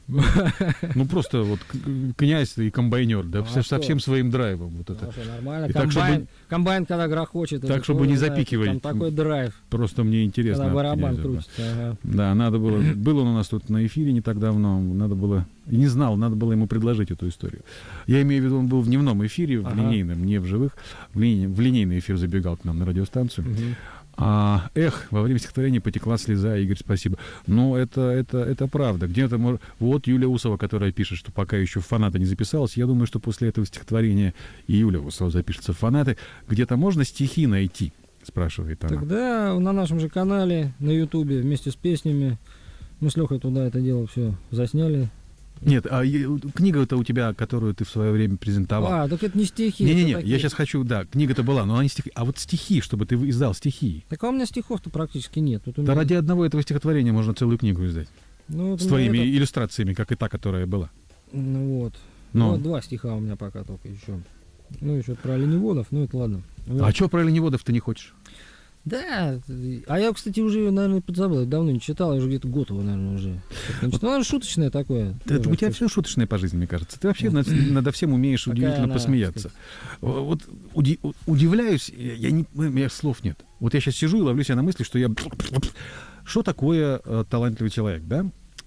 Ну, просто вот князь и комбайнер, да, а со всем своим драйвом. Вот это. Ну, нормально. Комбайн, так, чтобы, комбайн, когда грохочет. Так, чтобы не запикивать. Там такой драйв. Просто мне интересно. Когда барабан крутится. Ага. Да, надо было... Был он у нас тут на эфире не так давно. Надо было... Не знал, надо было ему предложить эту историю. Я имею в виду, он был в дневном эфире, в ага. линейном, не в живых. В, линей, в линейный эфир забегал к нам на радиостанцию. Угу. А, эх, во время стихотворения потекла слеза, Игорь, спасибо. Но это, это, это правда. Где-то, может... Вот Юлия Усова, которая пишет, что пока еще в фанаты не записалась. Я думаю, что после этого стихотворения и Юлия Усова запишется в фанаты. Где-то можно стихи найти, спрашивает она. Тогда на нашем же канале, на Ютубе, вместе с песнями, мы с Лехой туда это дело все засняли. Нет, а книга-то у тебя, которую ты в свое время презентовал. А, так это не стихи. Не-не-не, я сейчас хочу, да, книга-то была, но она не стихи. А вот стихи, чтобы ты издал стихи. Так а у меня стихов-то практически нет. Вот да меня... ради одного этого стихотворения можно целую книгу издать. Ну, вот с твоими это... иллюстрациями, как и та, которая была. Ну вот. Но... Вот два стиха у меня пока только еще. Ну, еще про оленеводов, ну это ладно. Вот. А что про оленеводов ты не хочешь? Да, а я, кстати, уже, наверное, подзабыл, давно не читал, я уже где-то год его, наверное, уже. Вот. Ну, наверное, шуточное такое. Да, у тебя все шуточное по жизни, мне кажется. Ты вообще над, над всем умеешь Пока удивительно она, посмеяться. Вот уди, удивляюсь, я не, у меня слов нет. Вот я сейчас сижу и ловлю себя на мысли, что я... Что такое э, талантливый человек, да?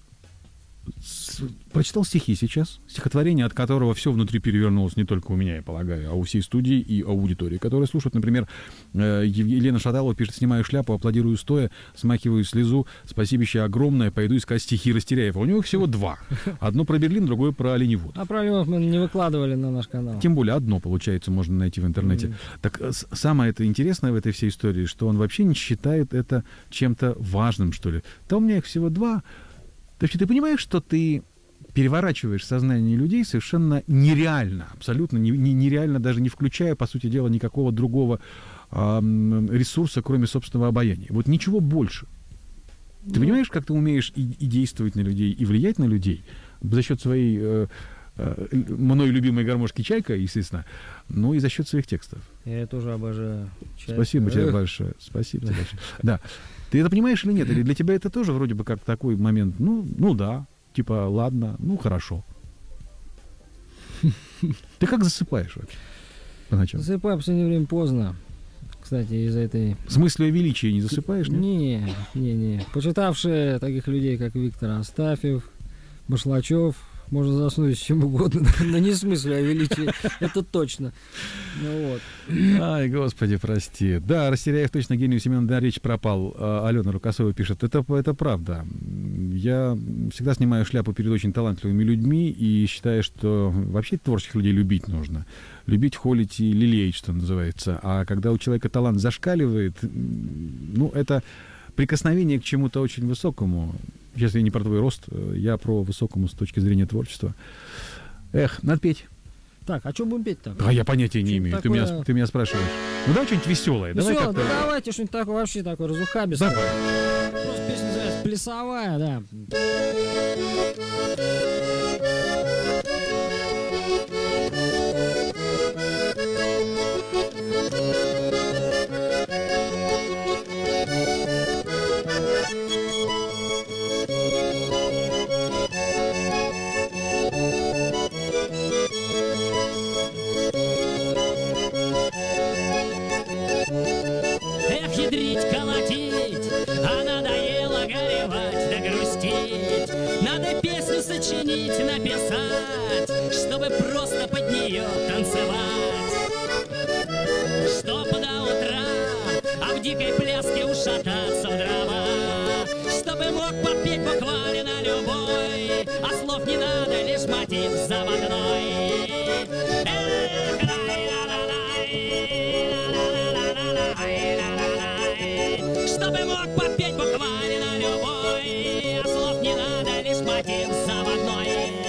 С, прочитал стихи сейчас, стихотворение, от которого все внутри перевернулось не только у меня, я полагаю, а у всей студии и аудитории, которые слушают. Например, э, Елена Шаталова пишет: «Снимаю шляпу, аплодирую стоя, смахиваю слезу, спасибище огромное, пойду искать стихи Растеряева». У него их всего два. Одно про Берлин, другое про оленевод. А про оленевод мы не выкладывали на наш канал. Тем более одно, получается, можно найти в интернете. Mm-hmm. Так самое это интересное в этой всей истории, что он вообще не считает это чем-то важным, что ли. Да у меня их всего два. То есть ты понимаешь, что ты переворачиваешь сознание людей совершенно нереально, абсолютно не, не, нереально, даже не включая, по сути дела, никакого другого э, ресурса, кроме собственного обаяния. Вот ничего больше. Ты ну... понимаешь, как ты умеешь и, и действовать на людей, и влиять на людей за счет своей э, э, мной любимой гармошки «Чайка», естественно, но и за счет своих текстов. Я тоже обожаю «Чайку». Спасибо тебе большое. Спасибо тебе большое. Да. Ты это понимаешь или нет? Или для тебя это тоже вроде бы как такой момент, ну, ну да, типа, ладно, ну, хорошо. Ты как засыпаешь вообще по ночам? Засыпаю в последнее время поздно. Кстати, из-за этой... С мыслью о величии не засыпаешь, нет? Не, не, не. Почитавшие таких людей, как Виктор Астафьев, Башлачев, можно заснуть с чем угодно, но не в смысле о величии, это точно. Ну вот. Ай, господи, прости. Да, Растеряев точно гений, у Семена да, речь пропал. А, Алена Рукосова пишет: это, это правда. Я всегда снимаю шляпу перед очень талантливыми людьми и считаю, что вообще творческих людей любить нужно. Любить, холить и лелеять, что называется. А когда у человека талант зашкаливает, ну, это прикосновение к чему-то очень высокому. Сейчас я не про твой рост, я про высокому с точки зрения творчества. Эх, надо петь. Так, а что будем петь-то? А я понятия не имею. Такое... Ты, меня, ты меня спрашиваешь. Ну давай что-нибудь веселое. Веселое, давай да давайте что-нибудь такое вообще такое разухабистое. Давай. Просто песня называется «Плясовая», да. Сочинить, написать, чтобы просто под нее танцевать, чтоб до утра, а в дикой пляске ушататься в дрова, чтобы мог попеть буквально на любой, а слов не надо, лишь мотив заводной. Эх, чтобы мог попеть буквально на любой, а слов не надо, лишь мотив заводной.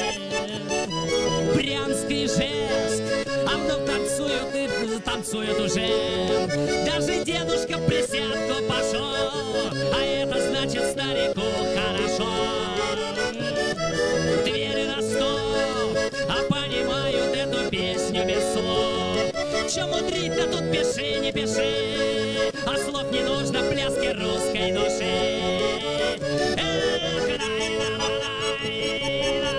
Брянский жест, а вдруг танцуют и танцуют уже. Даже дедушка в присядку пошел, а это значит старику хорошо. Двери на стол, а понимают эту песню без слов. Че мудрить-то тут пиши, не пиши, а слов не нужно пляски русской души. Эх, рай, рай, рай,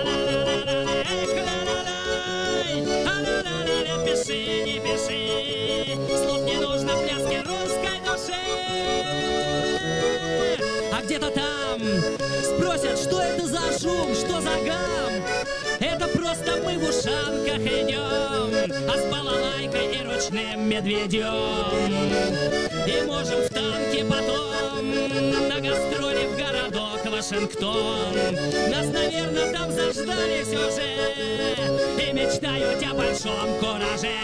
просто мы в ушанках идем, а с балалайкой и ручным медведем. И можем в танке потом на гастроли в городок Вашингтон. Нас, наверное, там заждались уже и мечтают о большом кураже.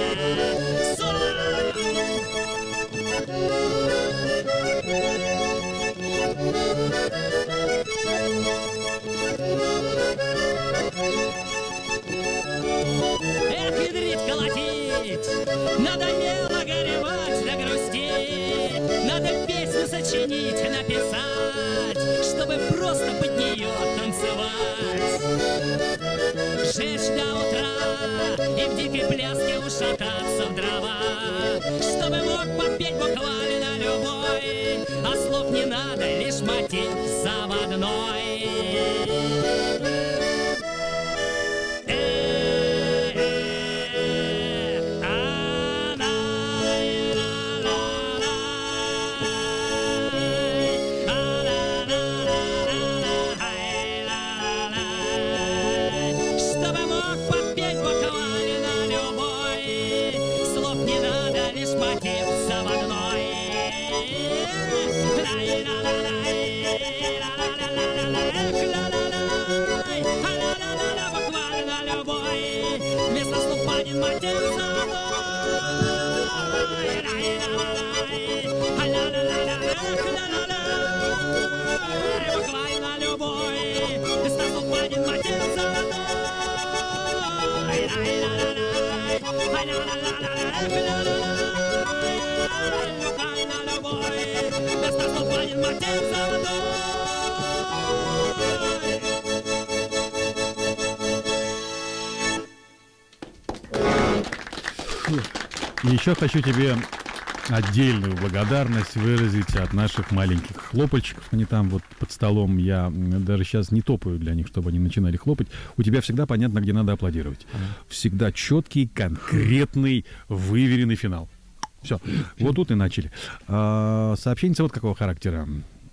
Эх, ядрить, колотить, надо мело горевать, да грустить, надо песню сочинить, написать, чтобы просто под нее танцевать. Жечь до утра и в дикой пляске ушататься в дрова, чтобы мог попеть буквально любой, а слов не надо, лишь мотив заводной. Еще хочу тебе отдельную благодарность выразить от наших маленьких хлопальчиков. Они там вот под столом, я даже сейчас не топаю для них, чтобы они начинали хлопать. У тебя всегда понятно, где надо аплодировать. Всегда четкий, конкретный, выверенный финал. Все, вот тут и начали. А, сообщение вот какого характера.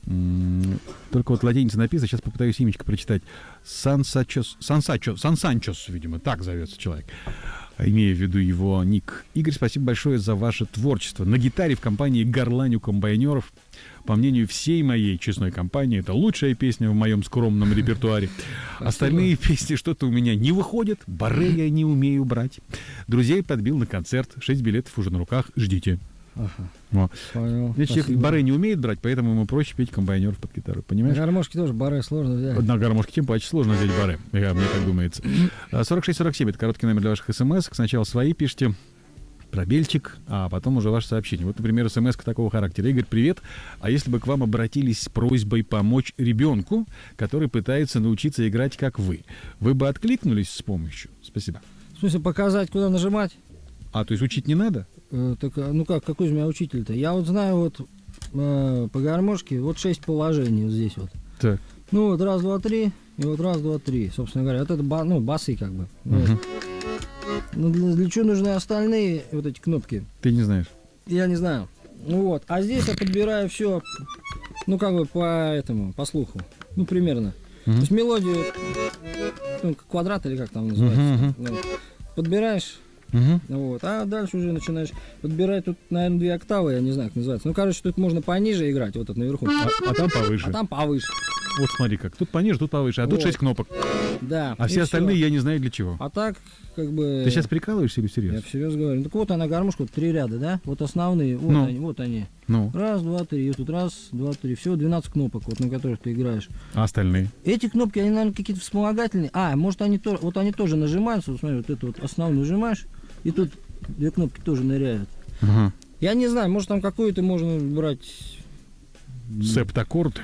Только вот латиница написано, сейчас попытаюсь имечко прочитать. Сансачос, Сансачос, Сансанчос, видимо, так зовется человек. Имея в виду его ник. Игорь, спасибо большое за ваше творчество. На гитаре в компании «Горланю комбайнеров». По мнению всей моей честной компании, это лучшая песня в моем скромном репертуаре. Спасибо. Остальные песни что-то у меня не выходят. Баре я не умею брать. Друзей подбил на концерт. Шесть билетов уже на руках. Ждите. Ага. Вот. Значит, баре не умеет брать, поэтому ему проще петь комбайнеров под гитару. Понимаешь? На гармошке тоже баре сложно взять. На гармошке тем паче сложно взять баре, мне так думается. сорок шесть сорок семь это короткий номер для ваших смс. Сначала свои пишите, пробельчик, а потом уже ваше сообщение. Вот, например, смс такого характера. Игорь, привет. А если бы к вам обратились с просьбой помочь ребенку, который пытается научиться играть, как вы, вы бы откликнулись с помощью? Спасибо. В смысле, показать, куда нажимать? А, то есть учить не надо? Э, так, ну как, какой же у меня учитель-то? Я вот знаю вот э, по гармошке вот шесть положений вот здесь вот. Так. Ну вот раз, два, три, и вот раз, два, три, собственно говоря. Вот это ба, ну, басы как бы. Угу. Вот. Ну, для, для чего нужны остальные вот эти кнопки? Ты не знаешь? Я не знаю. Вот. А здесь я подбираю все, ну как бы по этому, по слуху. Ну примерно. Угу. То есть мелодию, ну, квадрат или как там называется. Угу. Вот. Подбираешь. Угу. Вот. А дальше уже начинаешь подбирать, тут, наверное, две октавы, я не знаю, как называется. Ну, короче, тут можно пониже играть, вот тут наверху. А, а там повыше. А там повыше. Вот смотри как. Тут пониже, тут повыше, а вот. Тут шесть кнопок. Да. А все остальные все. Я не знаю для чего. А так, как бы... Ты сейчас прикалываешься или серьезно? Я всерьез говорю. Ну, так вот она, гармошка, три ряда, да? Вот основные, вот ну. они, вот они. Ну. Раз, два, три. И тут раз, два, три. Всего двенадцать кнопок, вот на которых ты играешь. А остальные? Эти кнопки, они, наверное, какие-то вспомогательные. А, может, они тоже, вот они тоже нажимаются. Вот смотри, вот эту вот основную нажимаешь, и тут две кнопки тоже ныряют. Ага. Я не знаю, может, там какую-то можно брать... Септаккорд?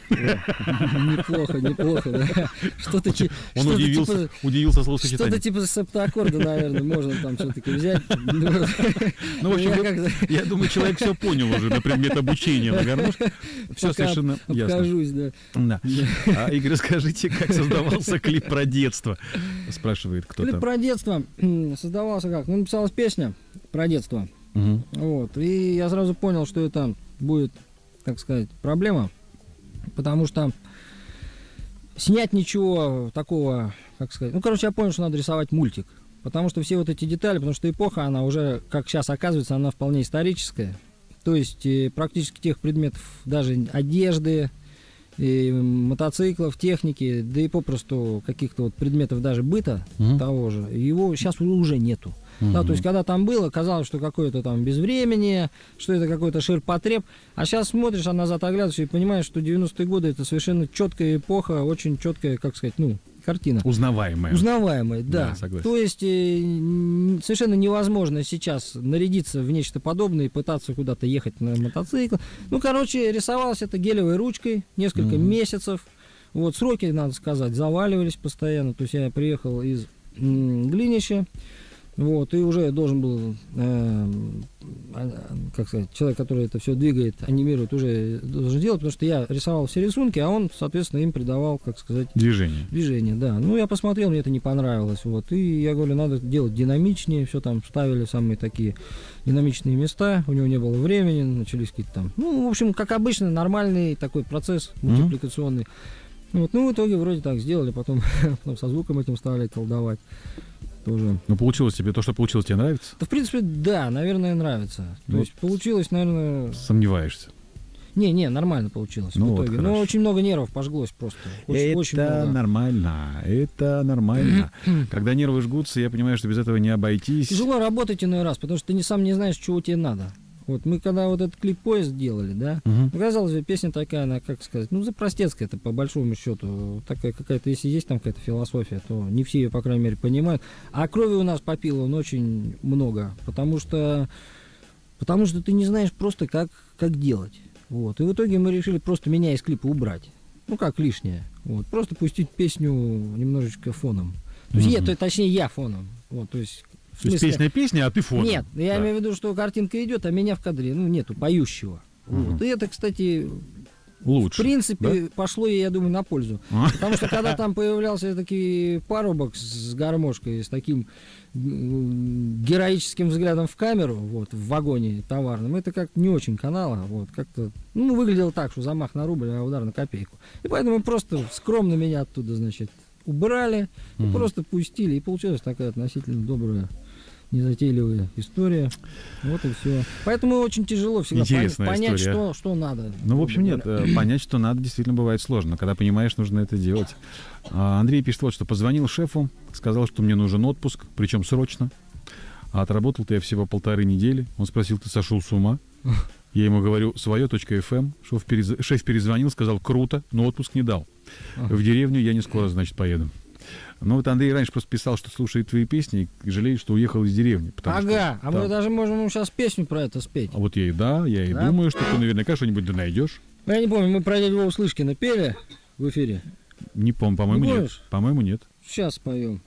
Неплохо, неплохо, да. Что-то типа... Он удивился, удивился словосочетанием. Что-то типа септаккорда, наверное, можно там все-таки взять. Ну, в общем, я думаю, человек все понял уже на предмет обучения на гармошке. Все совершенно ясно. Обхожусь, да. Да. А, Игорь, расскажите, как создавался клип про детство? Спрашивает кто-то. Клип про детство создавался как? Ну, написалась песня про детство. Вот. И я сразу понял, что это будет, так сказать, проблема. Потому что снять ничего такого как сказать, ну, короче, я понял, что надо рисовать мультик. Потому что все вот эти детали, потому что эпоха, она уже, как сейчас оказывается, она вполне историческая. То есть э, практически тех предметов, даже одежды, и мотоциклов, техники, да и попросту каких-то вот предметов даже быта mm-hmm. того же, его сейчас уже нету. Mm-hmm. Да, то есть, когда там было, казалось, что какое-то там безвременье, что это какой-то ширпотреб, а сейчас смотришь, а назад оглядываешься и понимаешь, что девяностые годы это совершенно четкая эпоха, очень четкая, как сказать, ну, картина. Узнаваемая. Узнаваемая, да. Да, согласен. То есть э, совершенно невозможно сейчас нарядиться в нечто подобное и пытаться куда-то ехать на мотоцикле. Ну, короче, рисовалось это гелевой ручкой несколько mm-hmm. месяцев. Вот, сроки, надо сказать, заваливались постоянно. То есть я приехал из м, Глинища. Вот, и уже должен был, э, как сказать, человек, который это все двигает, анимирует, уже должен делать, потому что я рисовал все рисунки, а он, соответственно, им придавал, как сказать... Движение. Движение, да. Ну, я посмотрел, мне это не понравилось, вот, и я говорю, надо делать динамичнее, все там ставили самые такие динамичные места, у него не было времени, начались какие-то там... Ну, в общем, как обычно, нормальный такой процесс мультипликационный. Mm-hmm. Вот, ну, в итоге вроде так сделали, потом, потом со звуком этим стали колдовать. Тоже. Ну, получилось тебе, то, что получилось, тебе нравится? Да, в принципе, да, наверное, нравится. То ну, есть получилось, наверное... Сомневаешься? Не, не, нормально получилось ну, в итоге. Вот но очень много нервов пожглось просто. Очень, это очень много. нормально, это нормально. Когда нервы жгутся, я понимаю, что без этого не обойтись. Тяжело работать иной раз, потому что ты не сам не знаешь, чего тебе надо. Вот мы когда вот этот клип «Поезд» делали, да, uh-huh. казалось бы, песня такая, она, как сказать, ну, запростецкая это по большому счету. Такая какая-то, если есть там какая-то философия, то не все ее, по крайней мере, понимают. А крови у нас попило он очень много, потому что, потому что ты не знаешь просто, как, как делать. Вот. И в итоге мы решили просто меня из клипа убрать. Ну, как лишнее. Вот. Просто пустить песню немножечко фоном. То есть, uh-huh. я, то, точнее, я фоном. Вот, то есть... То есть песня песня, а ты фоном. Нет, я да. имею в виду, что картинка идет, а меня в кадре, ну, нету поющего. Угу. Вот. И это, кстати, лучше. В принципе, да? пошло ей, я думаю, на пользу. А? Потому что когда там появлялся такой парубок с гармошкой, с таким героическим взглядом в камеру, вот, в вагоне товарном, это как не очень канала, вот, как-то, ну, выглядело так, что замах на рубль, а удар на копейку. И поэтому просто скромно меня оттуда, значит, убрали, угу. и просто пустили, и получилась такая относительно добрая, незатейливая история. Вот и все. Поэтому очень тяжело всегда Интересная пон- понять, история. что, что надо. Ну, в общем, нет, понять, что надо, действительно бывает сложно. Когда понимаешь, нужно это делать. Андрей пишет вот, что позвонил шефу, сказал, что мне нужен отпуск, причем срочно. А отработал-то я всего полторы недели. Он спросил, ты сошел с ума? Я ему говорю, свое.фм. Шеф, перез... шеф перезвонил, сказал, круто, но отпуск не дал. Ага. В деревню я не скоро, значит, поеду. Ну вот Андрей раньше просто писал, что слушает твои песни и жалеет, что уехал из деревни. Ага, что, а там... мы даже можем ему сейчас песню про это спеть. А вот я и да, я и да? думаю, что ты наверняка что-нибудь да найдешь. Я не помню, мы про дядю Вову Слышкина пели в эфире? Не помню, по-моему, не нет. По-моему, нет. Сейчас поем.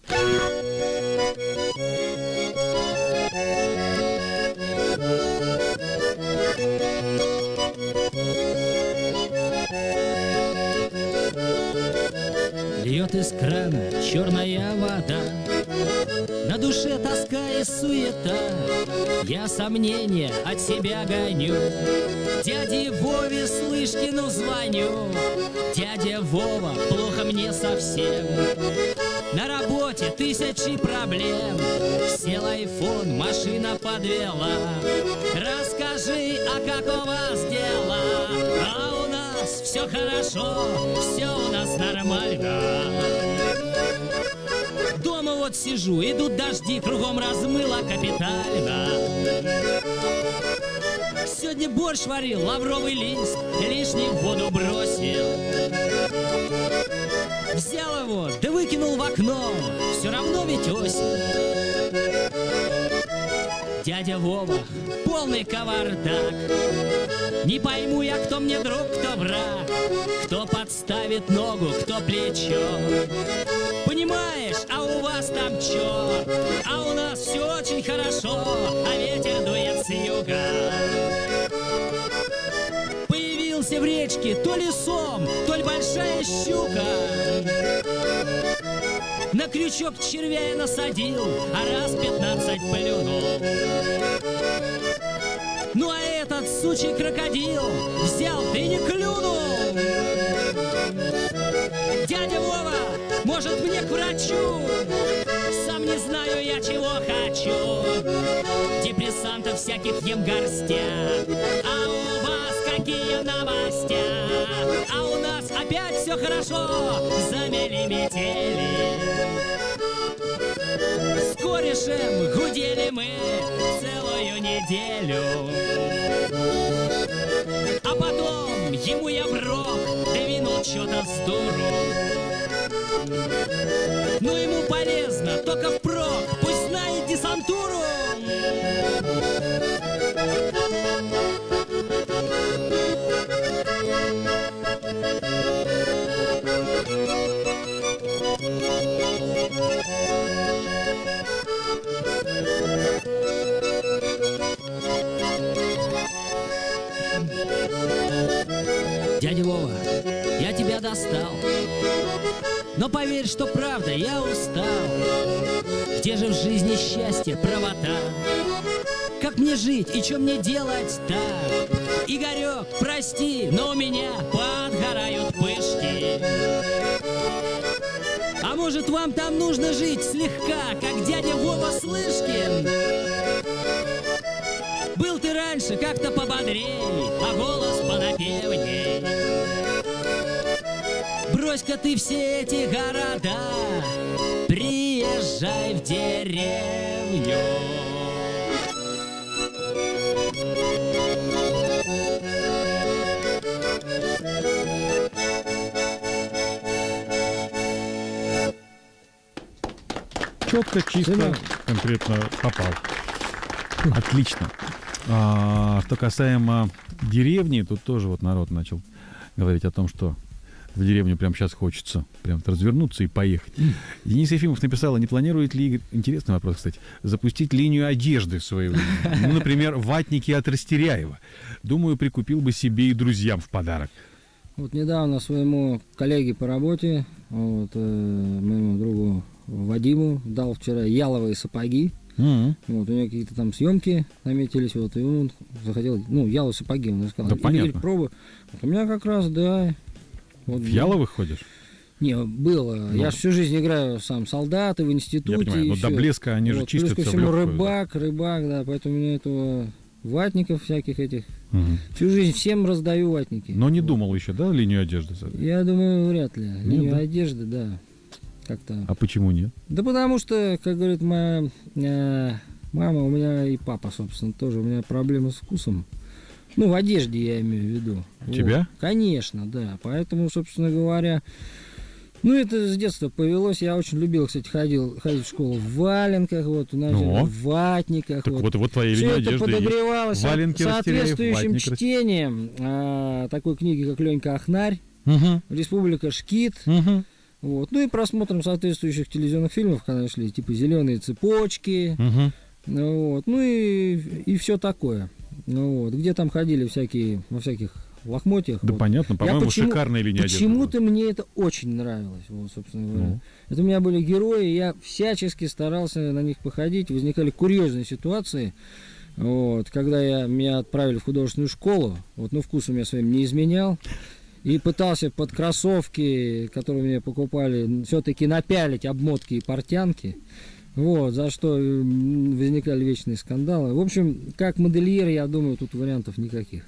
Льет из крана черная вода, на душе тоска и суета. Я сомнения от себя гоню, дяде Вове Слышкину звоню. Дядя Вова, плохо мне совсем, на работе тысячи проблем. Сел айфон, машина подвела. Расскажи, а как у вас дела? А у нас все хорошо, все у нас нормально. Дома вот сижу, идут дожди, кругом размыло капитально. Сегодня борщ варил, лавровый лист, лишний в воду бросил. Взял его, да выкинул в окно, все равно ведь осень. Дядя Вова, полный кавардак. Не пойму я, кто мне друг, кто враг, кто подставит ногу, кто плечо. Понимаешь, а у вас там чё? А у нас все очень хорошо, а ветер дует с юга. Появился в речке то ли сом, то ли большая щука. На крючок червя я насадил, а раз пятнадцать плюнул. Ну а этот сучий крокодил взял, да и не клюнул. Дядя Вова, Может, мне к врачу? Сам не знаю я, чего хочу. Депрессантов всяких ем горстя. А у вас какие новости? А у нас опять все хорошо. Замели метели. С корешем гудели мы целую неделю. А потом ему я в рог двинул что-то с дуру. Ну ему полезно, только впрок, пусть знает десантуру. Дядя Вова, я тебя достал, но поверь, что правда, я устал. Где же в жизни счастье, правота? Как мне жить и что мне делать-то? Игорек, прости, но у меня подгорают пышки. А может, вам там нужно жить слегка, как дядя Вова Слышкин? Был ты раньше как-то пободрей, а голос понапевней. Брось-ка ты все эти города, приезжай в деревню. Четко, чисто, конкретно попал. Отлично. А, что касаемо деревни, тут тоже вот народ начал говорить о том, что в деревню прямо сейчас хочется прям развернуться и поехать. Денис Ефимов написал, не планирует ли, интересный вопрос, кстати, запустить линию одежды свою, ну, например, ватники от Растеряева. Думаю, прикупил бы себе и друзьям в подарок. Вот недавно своему коллеге по работе, вот, э, моему другу Вадиму, дал вчера яловые сапоги. Mm-hmm. Вот, у него какие-то там съемки наметились, вот, и он захотел, ну, яловые сапоги, он сказал. Да, понятно. Пробы. Вот у меня как раз, да. Вот, в яловых ходишь? Не, было. Ну, я всю жизнь играю сам солдаты в институте. Я понимаю, но до блеска они вот, же чистятся. Плюс ко всему рыбак, да. рыбак, да, поэтому у меня этого ватников всяких этих. Угу. Всю жизнь всем раздаю ватники. Но не вот. Думал еще, да, линию одежды? Я думаю, вряд ли. Нет, линию да? одежды, да. Как-то. А почему нет? Да потому что, как говорит моя э, мама, у меня и папа, собственно, тоже, у меня проблемы с вкусом. Ну, в одежде я имею в виду. У тебя? Вот. Конечно, да. Поэтому, собственно говоря, ну, это с детства повелось. Я очень любил, кстати, ходил, ходить в школу в валенках, вот, знаете, ну, в ватниках. Так вот, вот, вот твоя линия одежды. Все это подогревалось Валенки, соответствующим чтением а, такой книги, как Ленька Ахнарь, угу. Республика Шкит. Угу. Вот. Ну и просмотром соответствующих телевизионных фильмов, когда шли, типа «Зеленые цепочки», угу. вот. Ну и, и все такое. Ну, вот. Где там ходили всякие, во всяких лохмотьях. Да вот. Понятно, по-моему, шикарная линия одежды. Почему-то мне это очень нравилось, вот, собственно говоря. Ну. Это у меня были герои, я всячески старался на них походить. Возникали курьезные ситуации, вот, когда я, меня отправили в художественную школу, вот, но вкус у меня своим не изменял. И пытался под кроссовки, которые мне покупали, все-таки напялить обмотки и портянки. Вот, за что возникали вечные скандалы. В общем, как модельер, я думаю, тут вариантов никаких.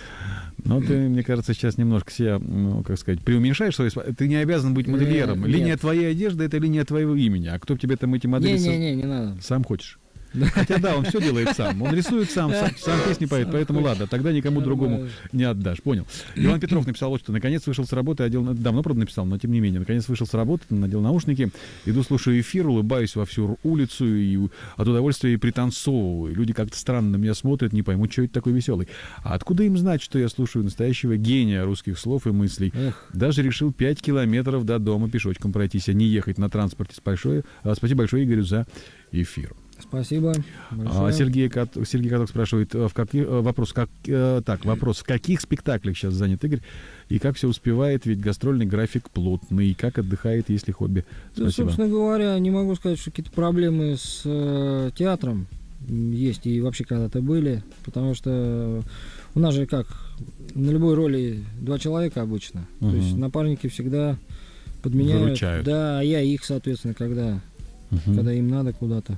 Ну, ты, мне кажется, сейчас немножко себя, ну, как сказать, преуменьшаешь свои... Ты не обязан быть модельером. Нет, линия нет. твоей одежды — это линия твоего имени. А кто тебе там эти модели... Не-не-не, не надо. Сам хочешь. Хотя да, он все делает сам. Он рисует сам, сам, сам песни поет, поэтому хочешь. Ладно, тогда никому другому не отдашь. Понял. Иван Петров написал вот что. Наконец вышел с работы, одел... Давно, правда, написал, но тем не менее. Наконец вышел с работы, надел наушники, иду, слушаю эфир, улыбаюсь во всю улицу и от удовольствия и пританцовываю. Люди как-то странно на меня смотрят, не поймут, что это такой веселый. А откуда им знать, что я слушаю настоящего гения русских слов и мыслей? Эх. Даже решил пять километров до дома пешочком пройтись, а не ехать на транспорте. Большое... Спасибо большое, Игорю, за эфир. Спасибо. А, Сергей, Сергей Каток спрашивает, в каких, вопрос, как, так, вопрос, в каких спектаклях сейчас занят Игорь, и как все успевает, ведь гастрольный график плотный, и как отдыхает, если хобби? Да, собственно говоря, не могу сказать, что какие-то проблемы с э, театром есть, и вообще когда-то были, потому что у нас же как, на любой роли два человека обычно, угу. То есть напарники всегда подменяют. Выручают. Да, а я их, соответственно, когда, Угу. когда им надо куда-то.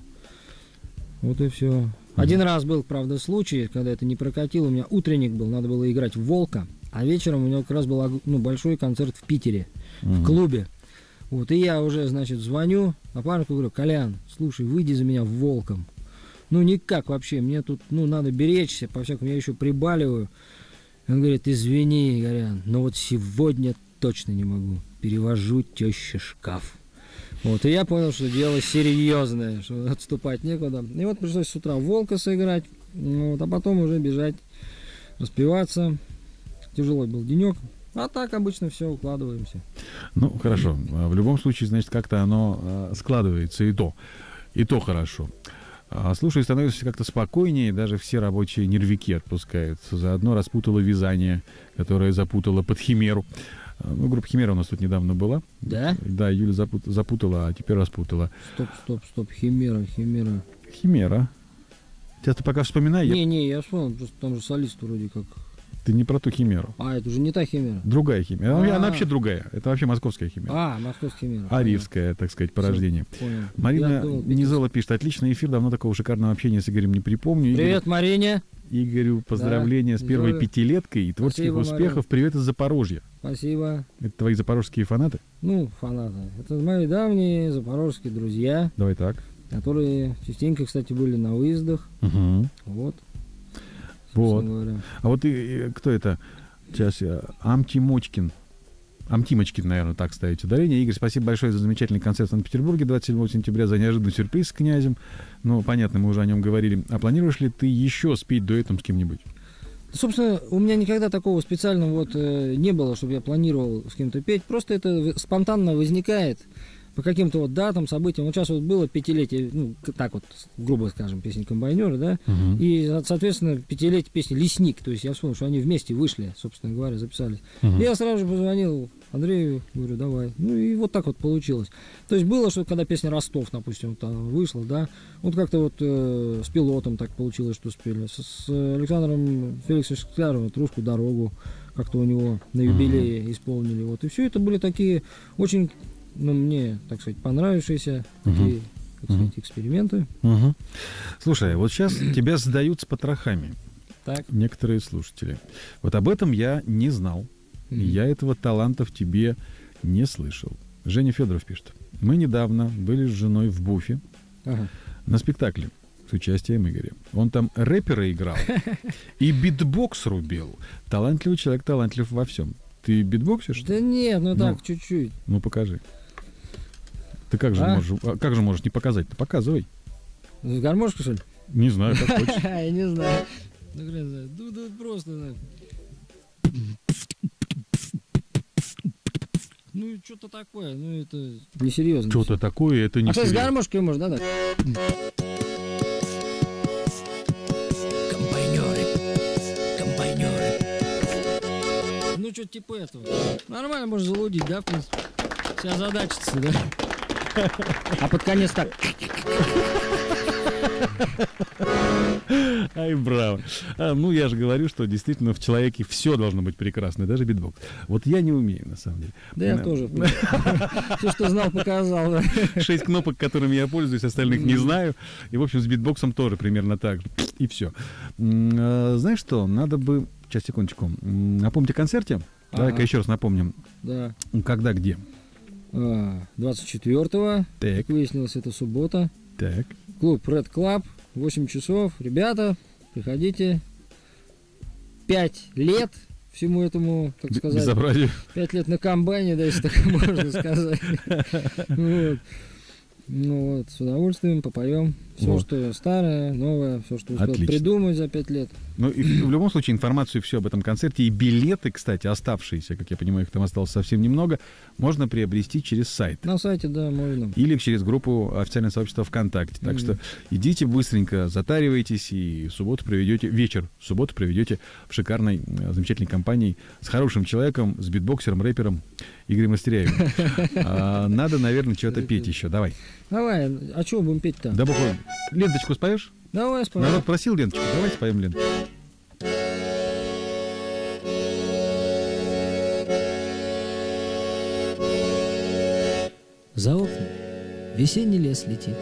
Вот и все. Угу. Один раз был, правда, случай, когда это не прокатило. У меня утренник был, надо было играть в «Волка», а вечером у него как раз был, ну, большой концерт в Питере, угу. в клубе. Вот, и я уже, значит, звоню напарнику, говорю: Колян, слушай, выйди за меня в «Волком». Ну, никак вообще, мне тут, ну, надо беречься, по-всякому, я еще прибаливаю. Он говорит: извини, Горян, но вот сегодня точно не могу. Перевожу теще шкаф. Вот, и я понял, что дело серьезное, что отступать некуда. И вот пришлось с утра «Волка» сыграть, вот, а потом уже бежать, распеваться. Тяжелый был денек. А так обычно все, укладываемся. Ну, хорошо. В любом случае, значит, как-то оно складывается, и то. И то хорошо. Слушай, становится как-то спокойнее, даже все рабочие нервики отпускаются. Заодно распутало вязание, которое запутало под химеру. Ну, группа «Химера» у нас тут недавно была. Да? Да, Юля запут, запутала, а теперь распутала. Стоп, стоп, стоп, «Химера», «Химера». «Химера». Тебя ты пока вспоминай. Не-не, я... я вспомнил, просто там же солист вроде как... Ты не про ту «Химеру». А, это уже не та «Химера». Другая «Химера». А-а-а. Она вообще другая. Это вообще московская «Химера». А, московская «Химера». Аривская, так сказать, по Все, рождению. Понял. Марина Низола пишет: отличный эфир, давно такого шикарного общения с Игорем не припомню. Привет, Игорь, Марине. Игорю поздравления да, с первой Низола. пятилеткой и творческих Спасибо, успехов. Марина. Привет из Запорожья. Спасибо. Это твои запорожские фанаты? Ну, фанаты. Это мои давние запорожские друзья, Давай так. которые частенько, кстати, были на выездах. Угу. Вот. Вот. Говоря. А вот и, и, кто это? Сейчас я. Амтимочкин. Амтимочкин, наверное, так ставить ударение. Игорь, спасибо большое за замечательный концерт в Санкт-Петербурге двадцать седьмого сентября, за неожиданный сюрприз с князем. Ну, понятно, мы уже о нем говорили. А планируешь ли ты еще спеть дуэтом с кем-нибудь? Собственно, у меня никогда такого специального вот э, не было, чтобы я планировал с кем-то петь. Просто это спонтанно возникает по каким-то вот датам, событиям. Вот сейчас вот было пятилетие, ну, так вот, грубо скажем, песни «Комбайнеры», да, Угу. и, соответственно, пятилетие песни «Лесник». То есть я вспомнил, что они вместе вышли, собственно говоря, записались. Угу. И я сразу же позвонил Андрею, говорю: давай. Ну и вот так вот получилось. То есть было, что когда песня «Ростов», допустим, там вышла, да, вот как-то вот э, с «Пилотом» так получилось, что спели. С, с Александром Феликсовичем Скляровым вот «Русскую дорогу» как-то у него на юбилее uh-huh. исполнили. Вот. И все это были такие очень, ну, мне, так сказать, понравившиеся uh-huh. такие, так сказать, uh-huh. эксперименты. Uh-huh. Слушай, вот сейчас тебя сдают с потрохами. Так. Некоторые слушатели. Вот об этом я не знал. Mm-hmm. Я этого таланта в тебе не слышал. Женя Федоров пишет: мы недавно были с женой в Буфе ага. на спектакле с участием Игоря. Он там рэпера играл и битбокс рубил. Талантливый человек, талантлив во всем. Ты битбоксишь? Да нет, ну, ну так, чуть-чуть. Ну покажи. Ты как же а? можешь, как же можешь не показать? Ты показывай. Гармошку, что ли? Не знаю, как хочешь. Я не знаю. Ну, да просто... Ну, что-то такое, ну, это несерьезно. Что-то такое, это не. А что, с гармошкой можно, да, так? Комбайнеры, комбайнеры. Ну, что-то типа этого. Нормально можно залудить, да, в принципе. Вся задачится, да? А под конец так... Ай, браво. А, ну, я же говорю, что действительно в человеке все должно быть прекрасно, даже битбокс. Вот я не умею, на самом деле. Да я тоже. Все, что знал, показал. Да. Шесть кнопок, которыми я пользуюсь, остальных не знаю. И, в общем, с битбоксом тоже примерно так же. И все. Знаешь что, надо бы... Сейчас, секундочку. Напомните о концерте. Ага. Давай-ка еще раз напомним. Да. Когда, где? двадцать четвёртого. Так. Как выяснилось, это суббота. Так. Клуб Red Club, восемь часов. Ребята, приходите. Пять лет всему этому, так сказать. Безобразие. Пять лет на комбайне, да, если так можно сказать. Вот. Ну вот, с удовольствием попоем. Все, вот. Что старое, новое, все, что успел Отлично. Придумать за пять лет. Ну, и в любом случае, информацию все об этом концерте и билеты, кстати, оставшиеся, как я понимаю, их там осталось совсем немного, можно приобрести через сайт. На сайте, да, можно. Или через группу официального сообщества ВКонтакте. Так mm-hmm. что идите быстренько, затаривайтесь, и в субботу проведете, вечер в субботу проведете в шикарной, замечательной компании с хорошим человеком, с битбоксером, рэпером Игорем Мастеряевым. Надо, наверное, что-то петь еще. Давай. Давай, а чего будем петь-то? Да, буквально. Ленточку споешь? Давай споем. Народ просил ленточку, давайте споем ленточку. высохнет, весенний лес летит.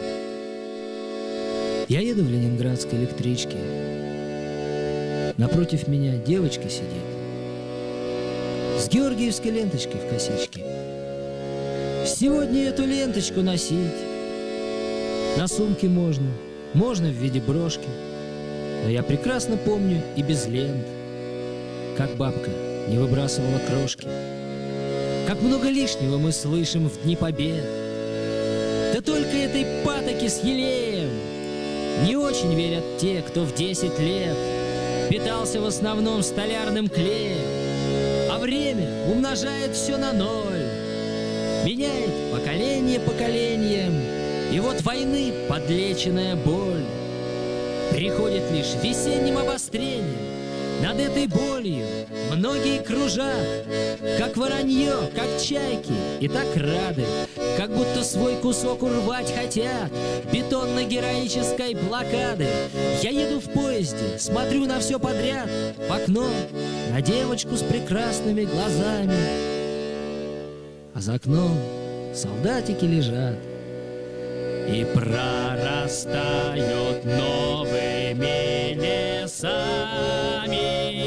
Я еду в ленинградской электричке. Напротив меня девочка сидит с георгиевской ленточкой в косичке. Сегодня эту ленточку носить на сумке можно, можно в виде брошки. Но я прекрасно помню и без лент, как бабка не выбрасывала крошки. Как много лишнего мы слышим в дни побед. Да только этой патоки с елеем не очень верят те, кто в десять лет питался в основном столярным клеем. А время умножает все на ноль, меняет поколение поколением. И вот войны подлеченная боль приходит лишь весенним обострением. Над этой болью многие кружат, как воронье, как чайки, и так рады, как будто свой кусок урвать хотят бетонно-героической блокады. Я еду в поезде, смотрю на все подряд, в окно на девочку с прекрасными глазами. А за окном солдатики лежат и прорастают новыми лесами.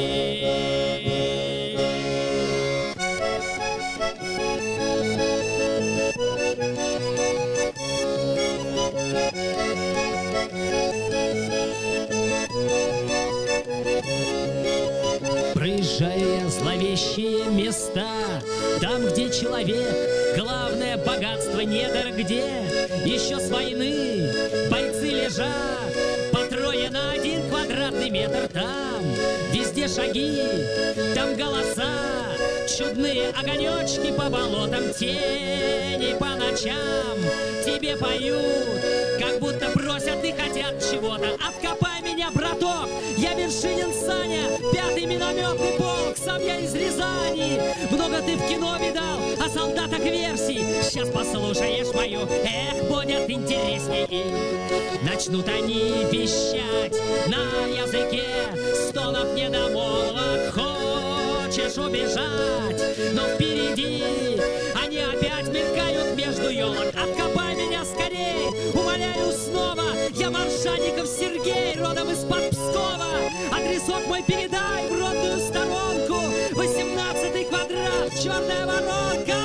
Проезжая зловещие места, там, где человек — главное богатство недр, где еще с войны бойцы лежат по трое на один квадратный метр. Там везде шаги, там голоса, чудные огонечки по болотам, тени по ночам тебе поют, как будто просят и хотят чего-то. Откопай меня, браток, я Вершинин Саня, пятый минометный полк, сам я из Рязани. Много ты в кино видал о солдатах версий, сейчас послушаешь мою, эх, будет интереснее. Начнут они вещать на языке стонов недомолвок. Хочешь убежать, но впереди они опять мелькают между елок. Откопай меня скорей, умоляю снова, я Маршанников Сергей, родом из-под Пскова. Адресок мой передай в родную сторонку, восемнадцатый квадрат, черная воронка.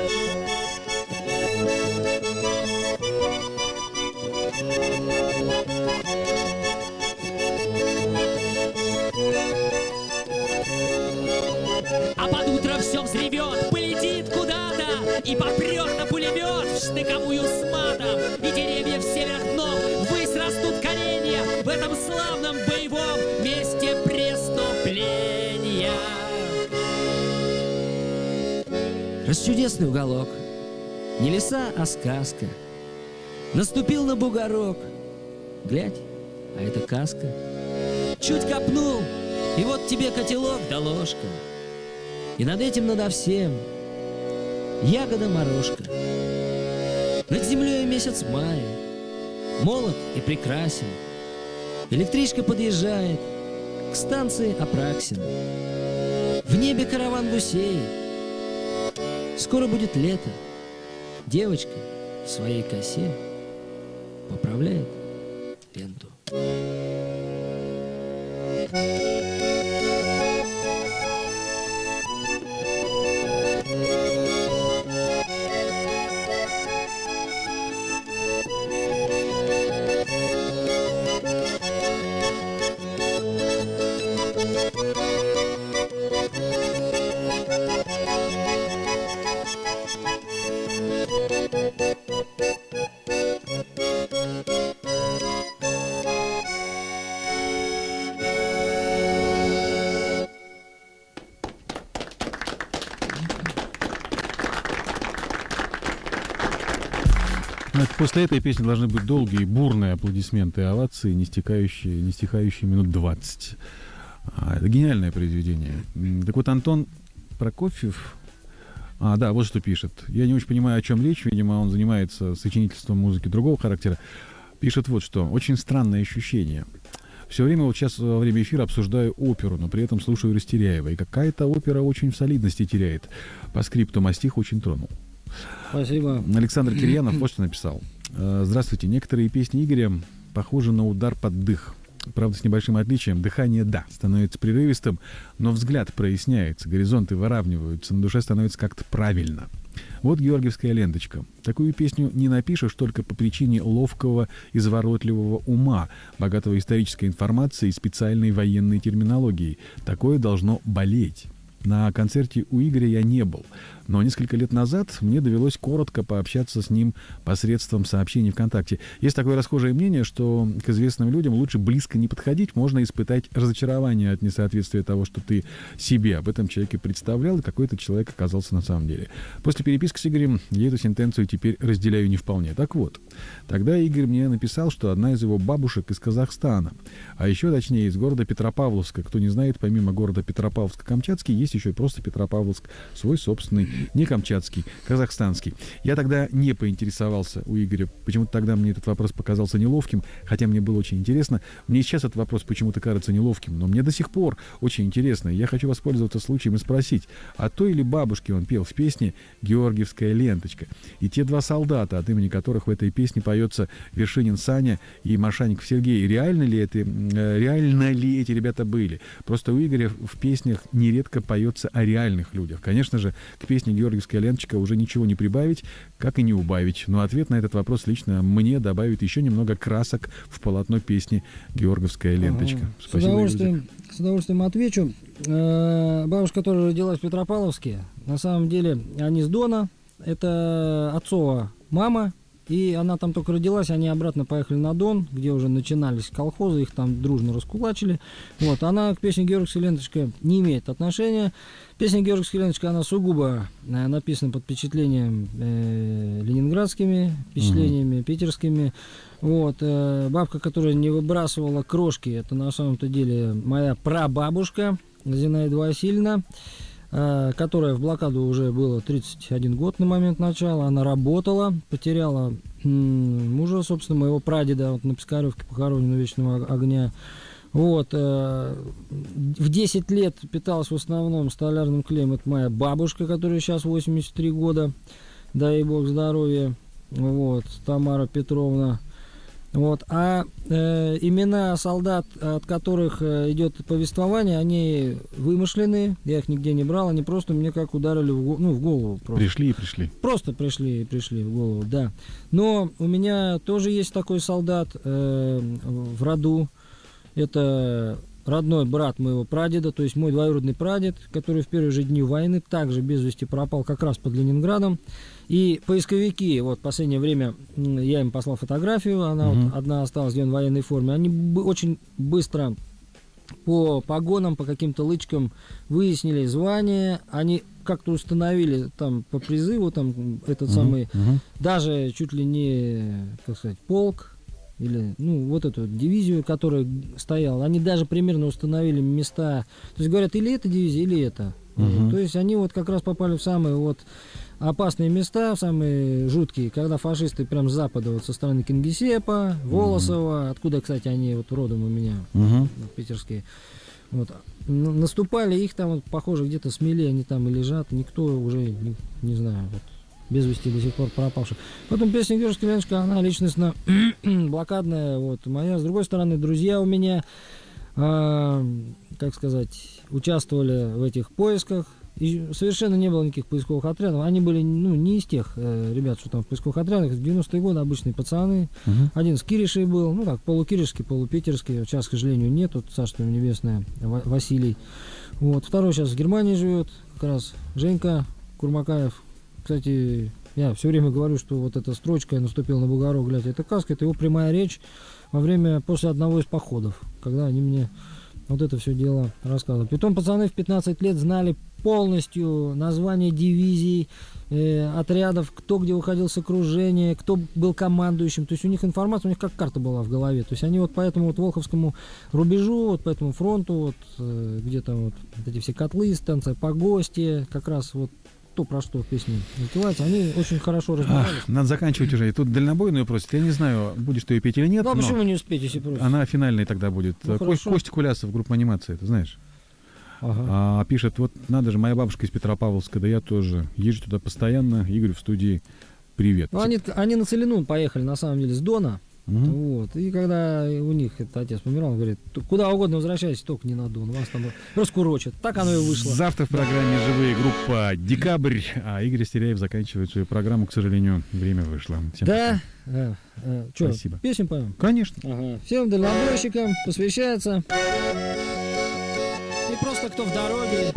А под утро все взревет, полетит куда-то и попрет на пулемет в штыковую с матом. И деревья всех дном ввысь растут коренья в этом славном боевом месте преступления. Расчудесный уголок, не леса, а сказка. Наступил на бугорок, глядь, а это каска. Чуть копнул, и вот тебе котелок да ложка. И над этим надо всем ягода-морожка. Над землей месяц мая, молод и прекрасен. Электричка подъезжает к станции Апраксин. В небе караван гусей. Скоро будет лето. Девочка в своей косе поправляет ленту. После этой песни должны быть долгие, бурные аплодисменты и овации, не стихающие, не стихающие минут двадцать. А, это гениальное произведение. Так вот, Антон Прокофьев... А, да, вот что пишет. Я не очень понимаю, о чем речь. Видимо, он занимается сочинительством музыки другого характера. Пишет вот что. Очень странное ощущение. Все время, вот сейчас во время эфира обсуждаю оперу, но при этом слушаю Растеряева. И какая-то опера очень в солидности теряет. По скрипту, а стих очень тронул. Спасибо. Александр Кирьянов вот что написал. Здравствуйте. Некоторые песни Игоря похожи на удар под дых. Правда, с небольшим отличием. Дыхание, да, становится прерывистым, но взгляд проясняется, горизонты выравниваются, на душе становится как-то правильно. Вот георгиевская ленточка. Такую песню не напишешь только по причине ловкого, изворотливого ума, богатого исторической информацией и специальной военной терминологией. Такое должно болеть. На концерте у Игоря я не был, но несколько лет назад мне довелось коротко пообщаться с ним посредством сообщений ВКонтакте. Есть такое расхожее мнение, что к известным людям лучше близко не подходить, можно испытать разочарование от несоответствия того, что ты себе об этом человеке представлял, и какой этот человек оказался на самом деле. После переписки с Игорем я эту сентенцию теперь разделяю не вполне. Так вот, тогда Игорь мне написал, что одна из его бабушек из Казахстана, а еще точнее из города Петропавловска. Кто не знает, помимо города Петропавловска-Камчатский, есть еще и просто Петропавловск, свой собственный, не камчатский, казахстанский. Я тогда не поинтересовался у Игоря, почему-то тогда мне этот вопрос показался неловким, хотя мне было очень интересно. Мне сейчас этот вопрос почему-то кажется неловким, но мне до сих пор очень интересно. Я хочу воспользоваться случаем и спросить, о той ли бабушке он пел в песне «Георгиевская ленточка»? И те два солдата, от имени которых в этой песне поется Вершинин Саня и Машаников Сергей, реально ли это, реально ли эти ребята были? Просто у Игоря в песнях нередко поется о реальных людях. Конечно же, к песне «Георгиевская ленточка» уже ничего не прибавить, как и не убавить. Но ответ на этот вопрос лично мне добавит еще немного красок в полотно песни «Георгиевская ленточка». Ага. Спасибо, с удовольствием, с удовольствием отвечу. Бабушка, которая родилась в Петропавловске, на самом деле они с Дона. Это отцова мама. И она там только родилась, они обратно поехали на Дон, где уже начинались колхозы, их там дружно раскулачили. Вот, она к песне «Георгиевская ленточка» не имеет отношения. Песня «Георгиевская ленточка», она сугубо э, написана под впечатлением э, ленинградскими, впечатлениями mm-hmm. питерскими. Вот, э, бабка, которая не выбрасывала крошки, это на самом-то деле моя прабабушка Зинаида Васильевна, которая в блокаду уже было тридцать один год на момент начала. Она работала, потеряла мужа, собственно, моего прадеда, вот на Пискаревке похоронен у Вечного огня. Вот, в десять лет питалась в основном столярным клеем. Это моя бабушка, которая сейчас восемьдесят три года, дай бог здоровья. Вот, Тамара Петровна. Вот. А э, имена солдат, от которых э, идет повествование, они вымышленные, я их нигде не брал, они просто мне как ударили в, го- ну, в голову. Просто. Пришли и пришли. Просто пришли и пришли в голову, да. Но у меня тоже есть такой солдат э, в роду. Это родной брат моего прадеда, то есть мой двоюродный прадед, который в первые же дни войны также без вести пропал как раз под Ленинградом. И поисковики, вот в последнее время я им послал фотографию, она угу. вот одна осталась, где он в военной форме, они б- очень быстро по погонам, по каким-то лычкам выяснили звание, они как-то установили там по призыву, там этот угу. самый, угу. даже чуть ли не, как сказать, полк, или, ну, вот эту дивизию, которая стояла, они даже примерно установили места, то есть говорят, или это дивизия, или это. Угу. То есть они вот как раз попали в самые вот опасные места, самые жуткие, когда фашисты прям с запада, вот со стороны Кингисеппа, Волосова, угу. откуда, кстати, они вот родом у меня, угу. питерские, вот, наступали, их там, вот, похоже, где-то смели, они там и лежат, никто уже, не, не знаю, вот, без вести до сих пор пропавших. Потом песня «Георгиевская ленточка», она личностно блокадная, вот, моя. С другой стороны, друзья у меня, э, как сказать, участвовали в этих поисках. И совершенно не было никаких поисковых отрядов. Они были, ну, не из тех э, ребят, что там в поисковых отрядах. В девяностые годы обычные пацаны. Uh-huh. Один с Киришей был, ну так, полукиришский, полупитерский. Сейчас, к сожалению, нет. Вот царство небесное, Василий. Вот. Второй сейчас в Германии живет, как раз Женька Курмакаев. Кстати, я все время говорю, что вот эта строчка «Я наступил на бугорок, глядя, это каска», это его прямая речь во время, после одного из походов, когда они мне вот это все дело рассказывали. Притом пацаны в пятнадцать лет знали полностью название дивизий, э, отрядов, кто где выходил с окружения, кто был командующим. То есть у них информация, у них как карта была в голове. То есть они вот по этому вот Волховскому рубежу, вот по этому фронту, вот э, где там вот, вот эти все котлы, станция Погостье, как раз вот то, про что в песне напевать, они очень хорошо разбирались. Ах, надо заканчивать уже. И тут дальнобойную просит. Я не знаю, будешь ты ее петь или нет. Ну, а почему не успеть, если просит? Она финальной тогда будет. Ну, Ко- Костя Кулясов, группа «Анимация», ты знаешь? Ага. А, пишет, вот надо же, моя бабушка из Петропавловска, да я тоже. Езжу туда постоянно. Игорь в студии. Привет. Ну, они, они на Целинун поехали, на самом деле, с Дона. Угу. Вот. И когда у них этот отец помирал, он говорит, куда угодно возвращайтесь, только не на Дон, вас там раскурочат. Так оно и вышло. Завтра в программе «Живые» группа «Декабрь», а Игорь Стеряев заканчивает свою программу. К сожалению, время вышло. Всем да. А, а, что, спасибо. Песню поем? Конечно. Ага. Всем дальнобойщикам посвящается. И просто кто в дороге.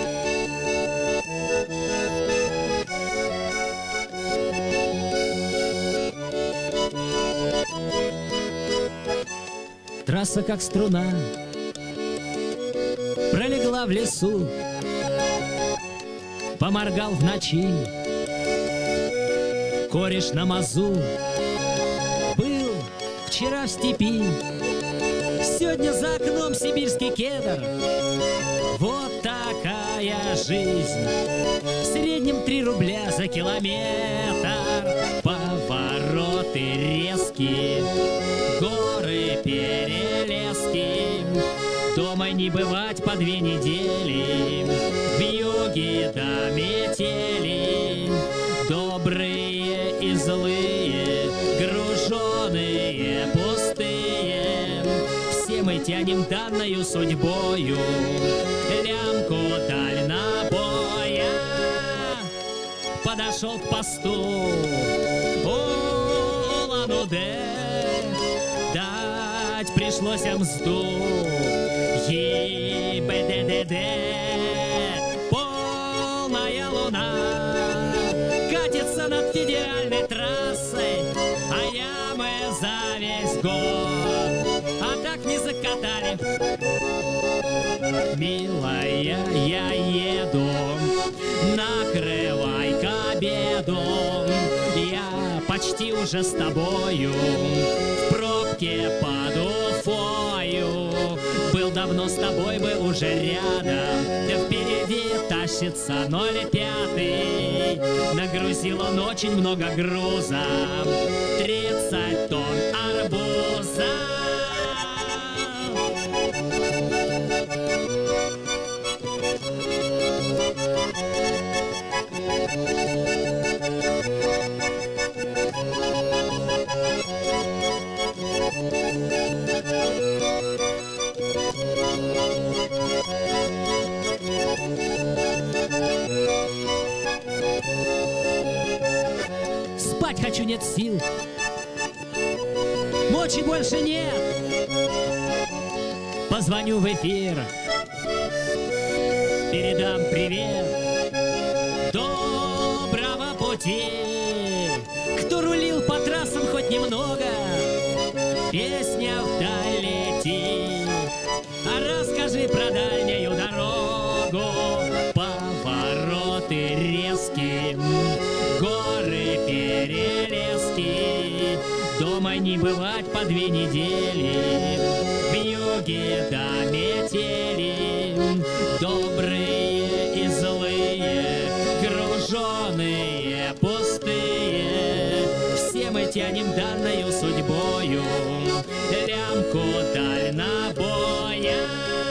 Трасса как струна пролегла в лесу, поморгал в ночи кореш на мазу. Был вчера в степи, сегодня за окном сибирский кедр. Вот такая жизнь, в среднем три рубля за километр. Повороты резкие, горы, перелески, дома не бывать по две недели. В юге до метели, добрые и злые, груженые, пустые. Все мы тянем данною судьбою лямку дальнобоя. Подошел к посту Улан-Удэ, дать пришлось мзду. ЕБДДД, полная луна катится над федеральной трассой, а ямы за весь год, а так не закатали. Милая, я еду, накрывай к обеду, я почти уже с тобою в пробке под Уфою. Был давно с тобой бы уже рядом, да впереди тащится ноль пятый. Нагрузил он очень много груза, тридцать тонн арбуза. Спать хочу, нет сил, мочи больше нет. Позвоню в эфир, передам привет. Доброго пути, кто рулил по трассам хоть немного, песня вдаль летит. А расскажи про дальнюю дорогу, повороты резкие, горы, перелески, дома не бывать по две недели. В юге до метели, добрые и злые, груженые, пустые. Все мы тянем данною судьбою лямку дальнобоя.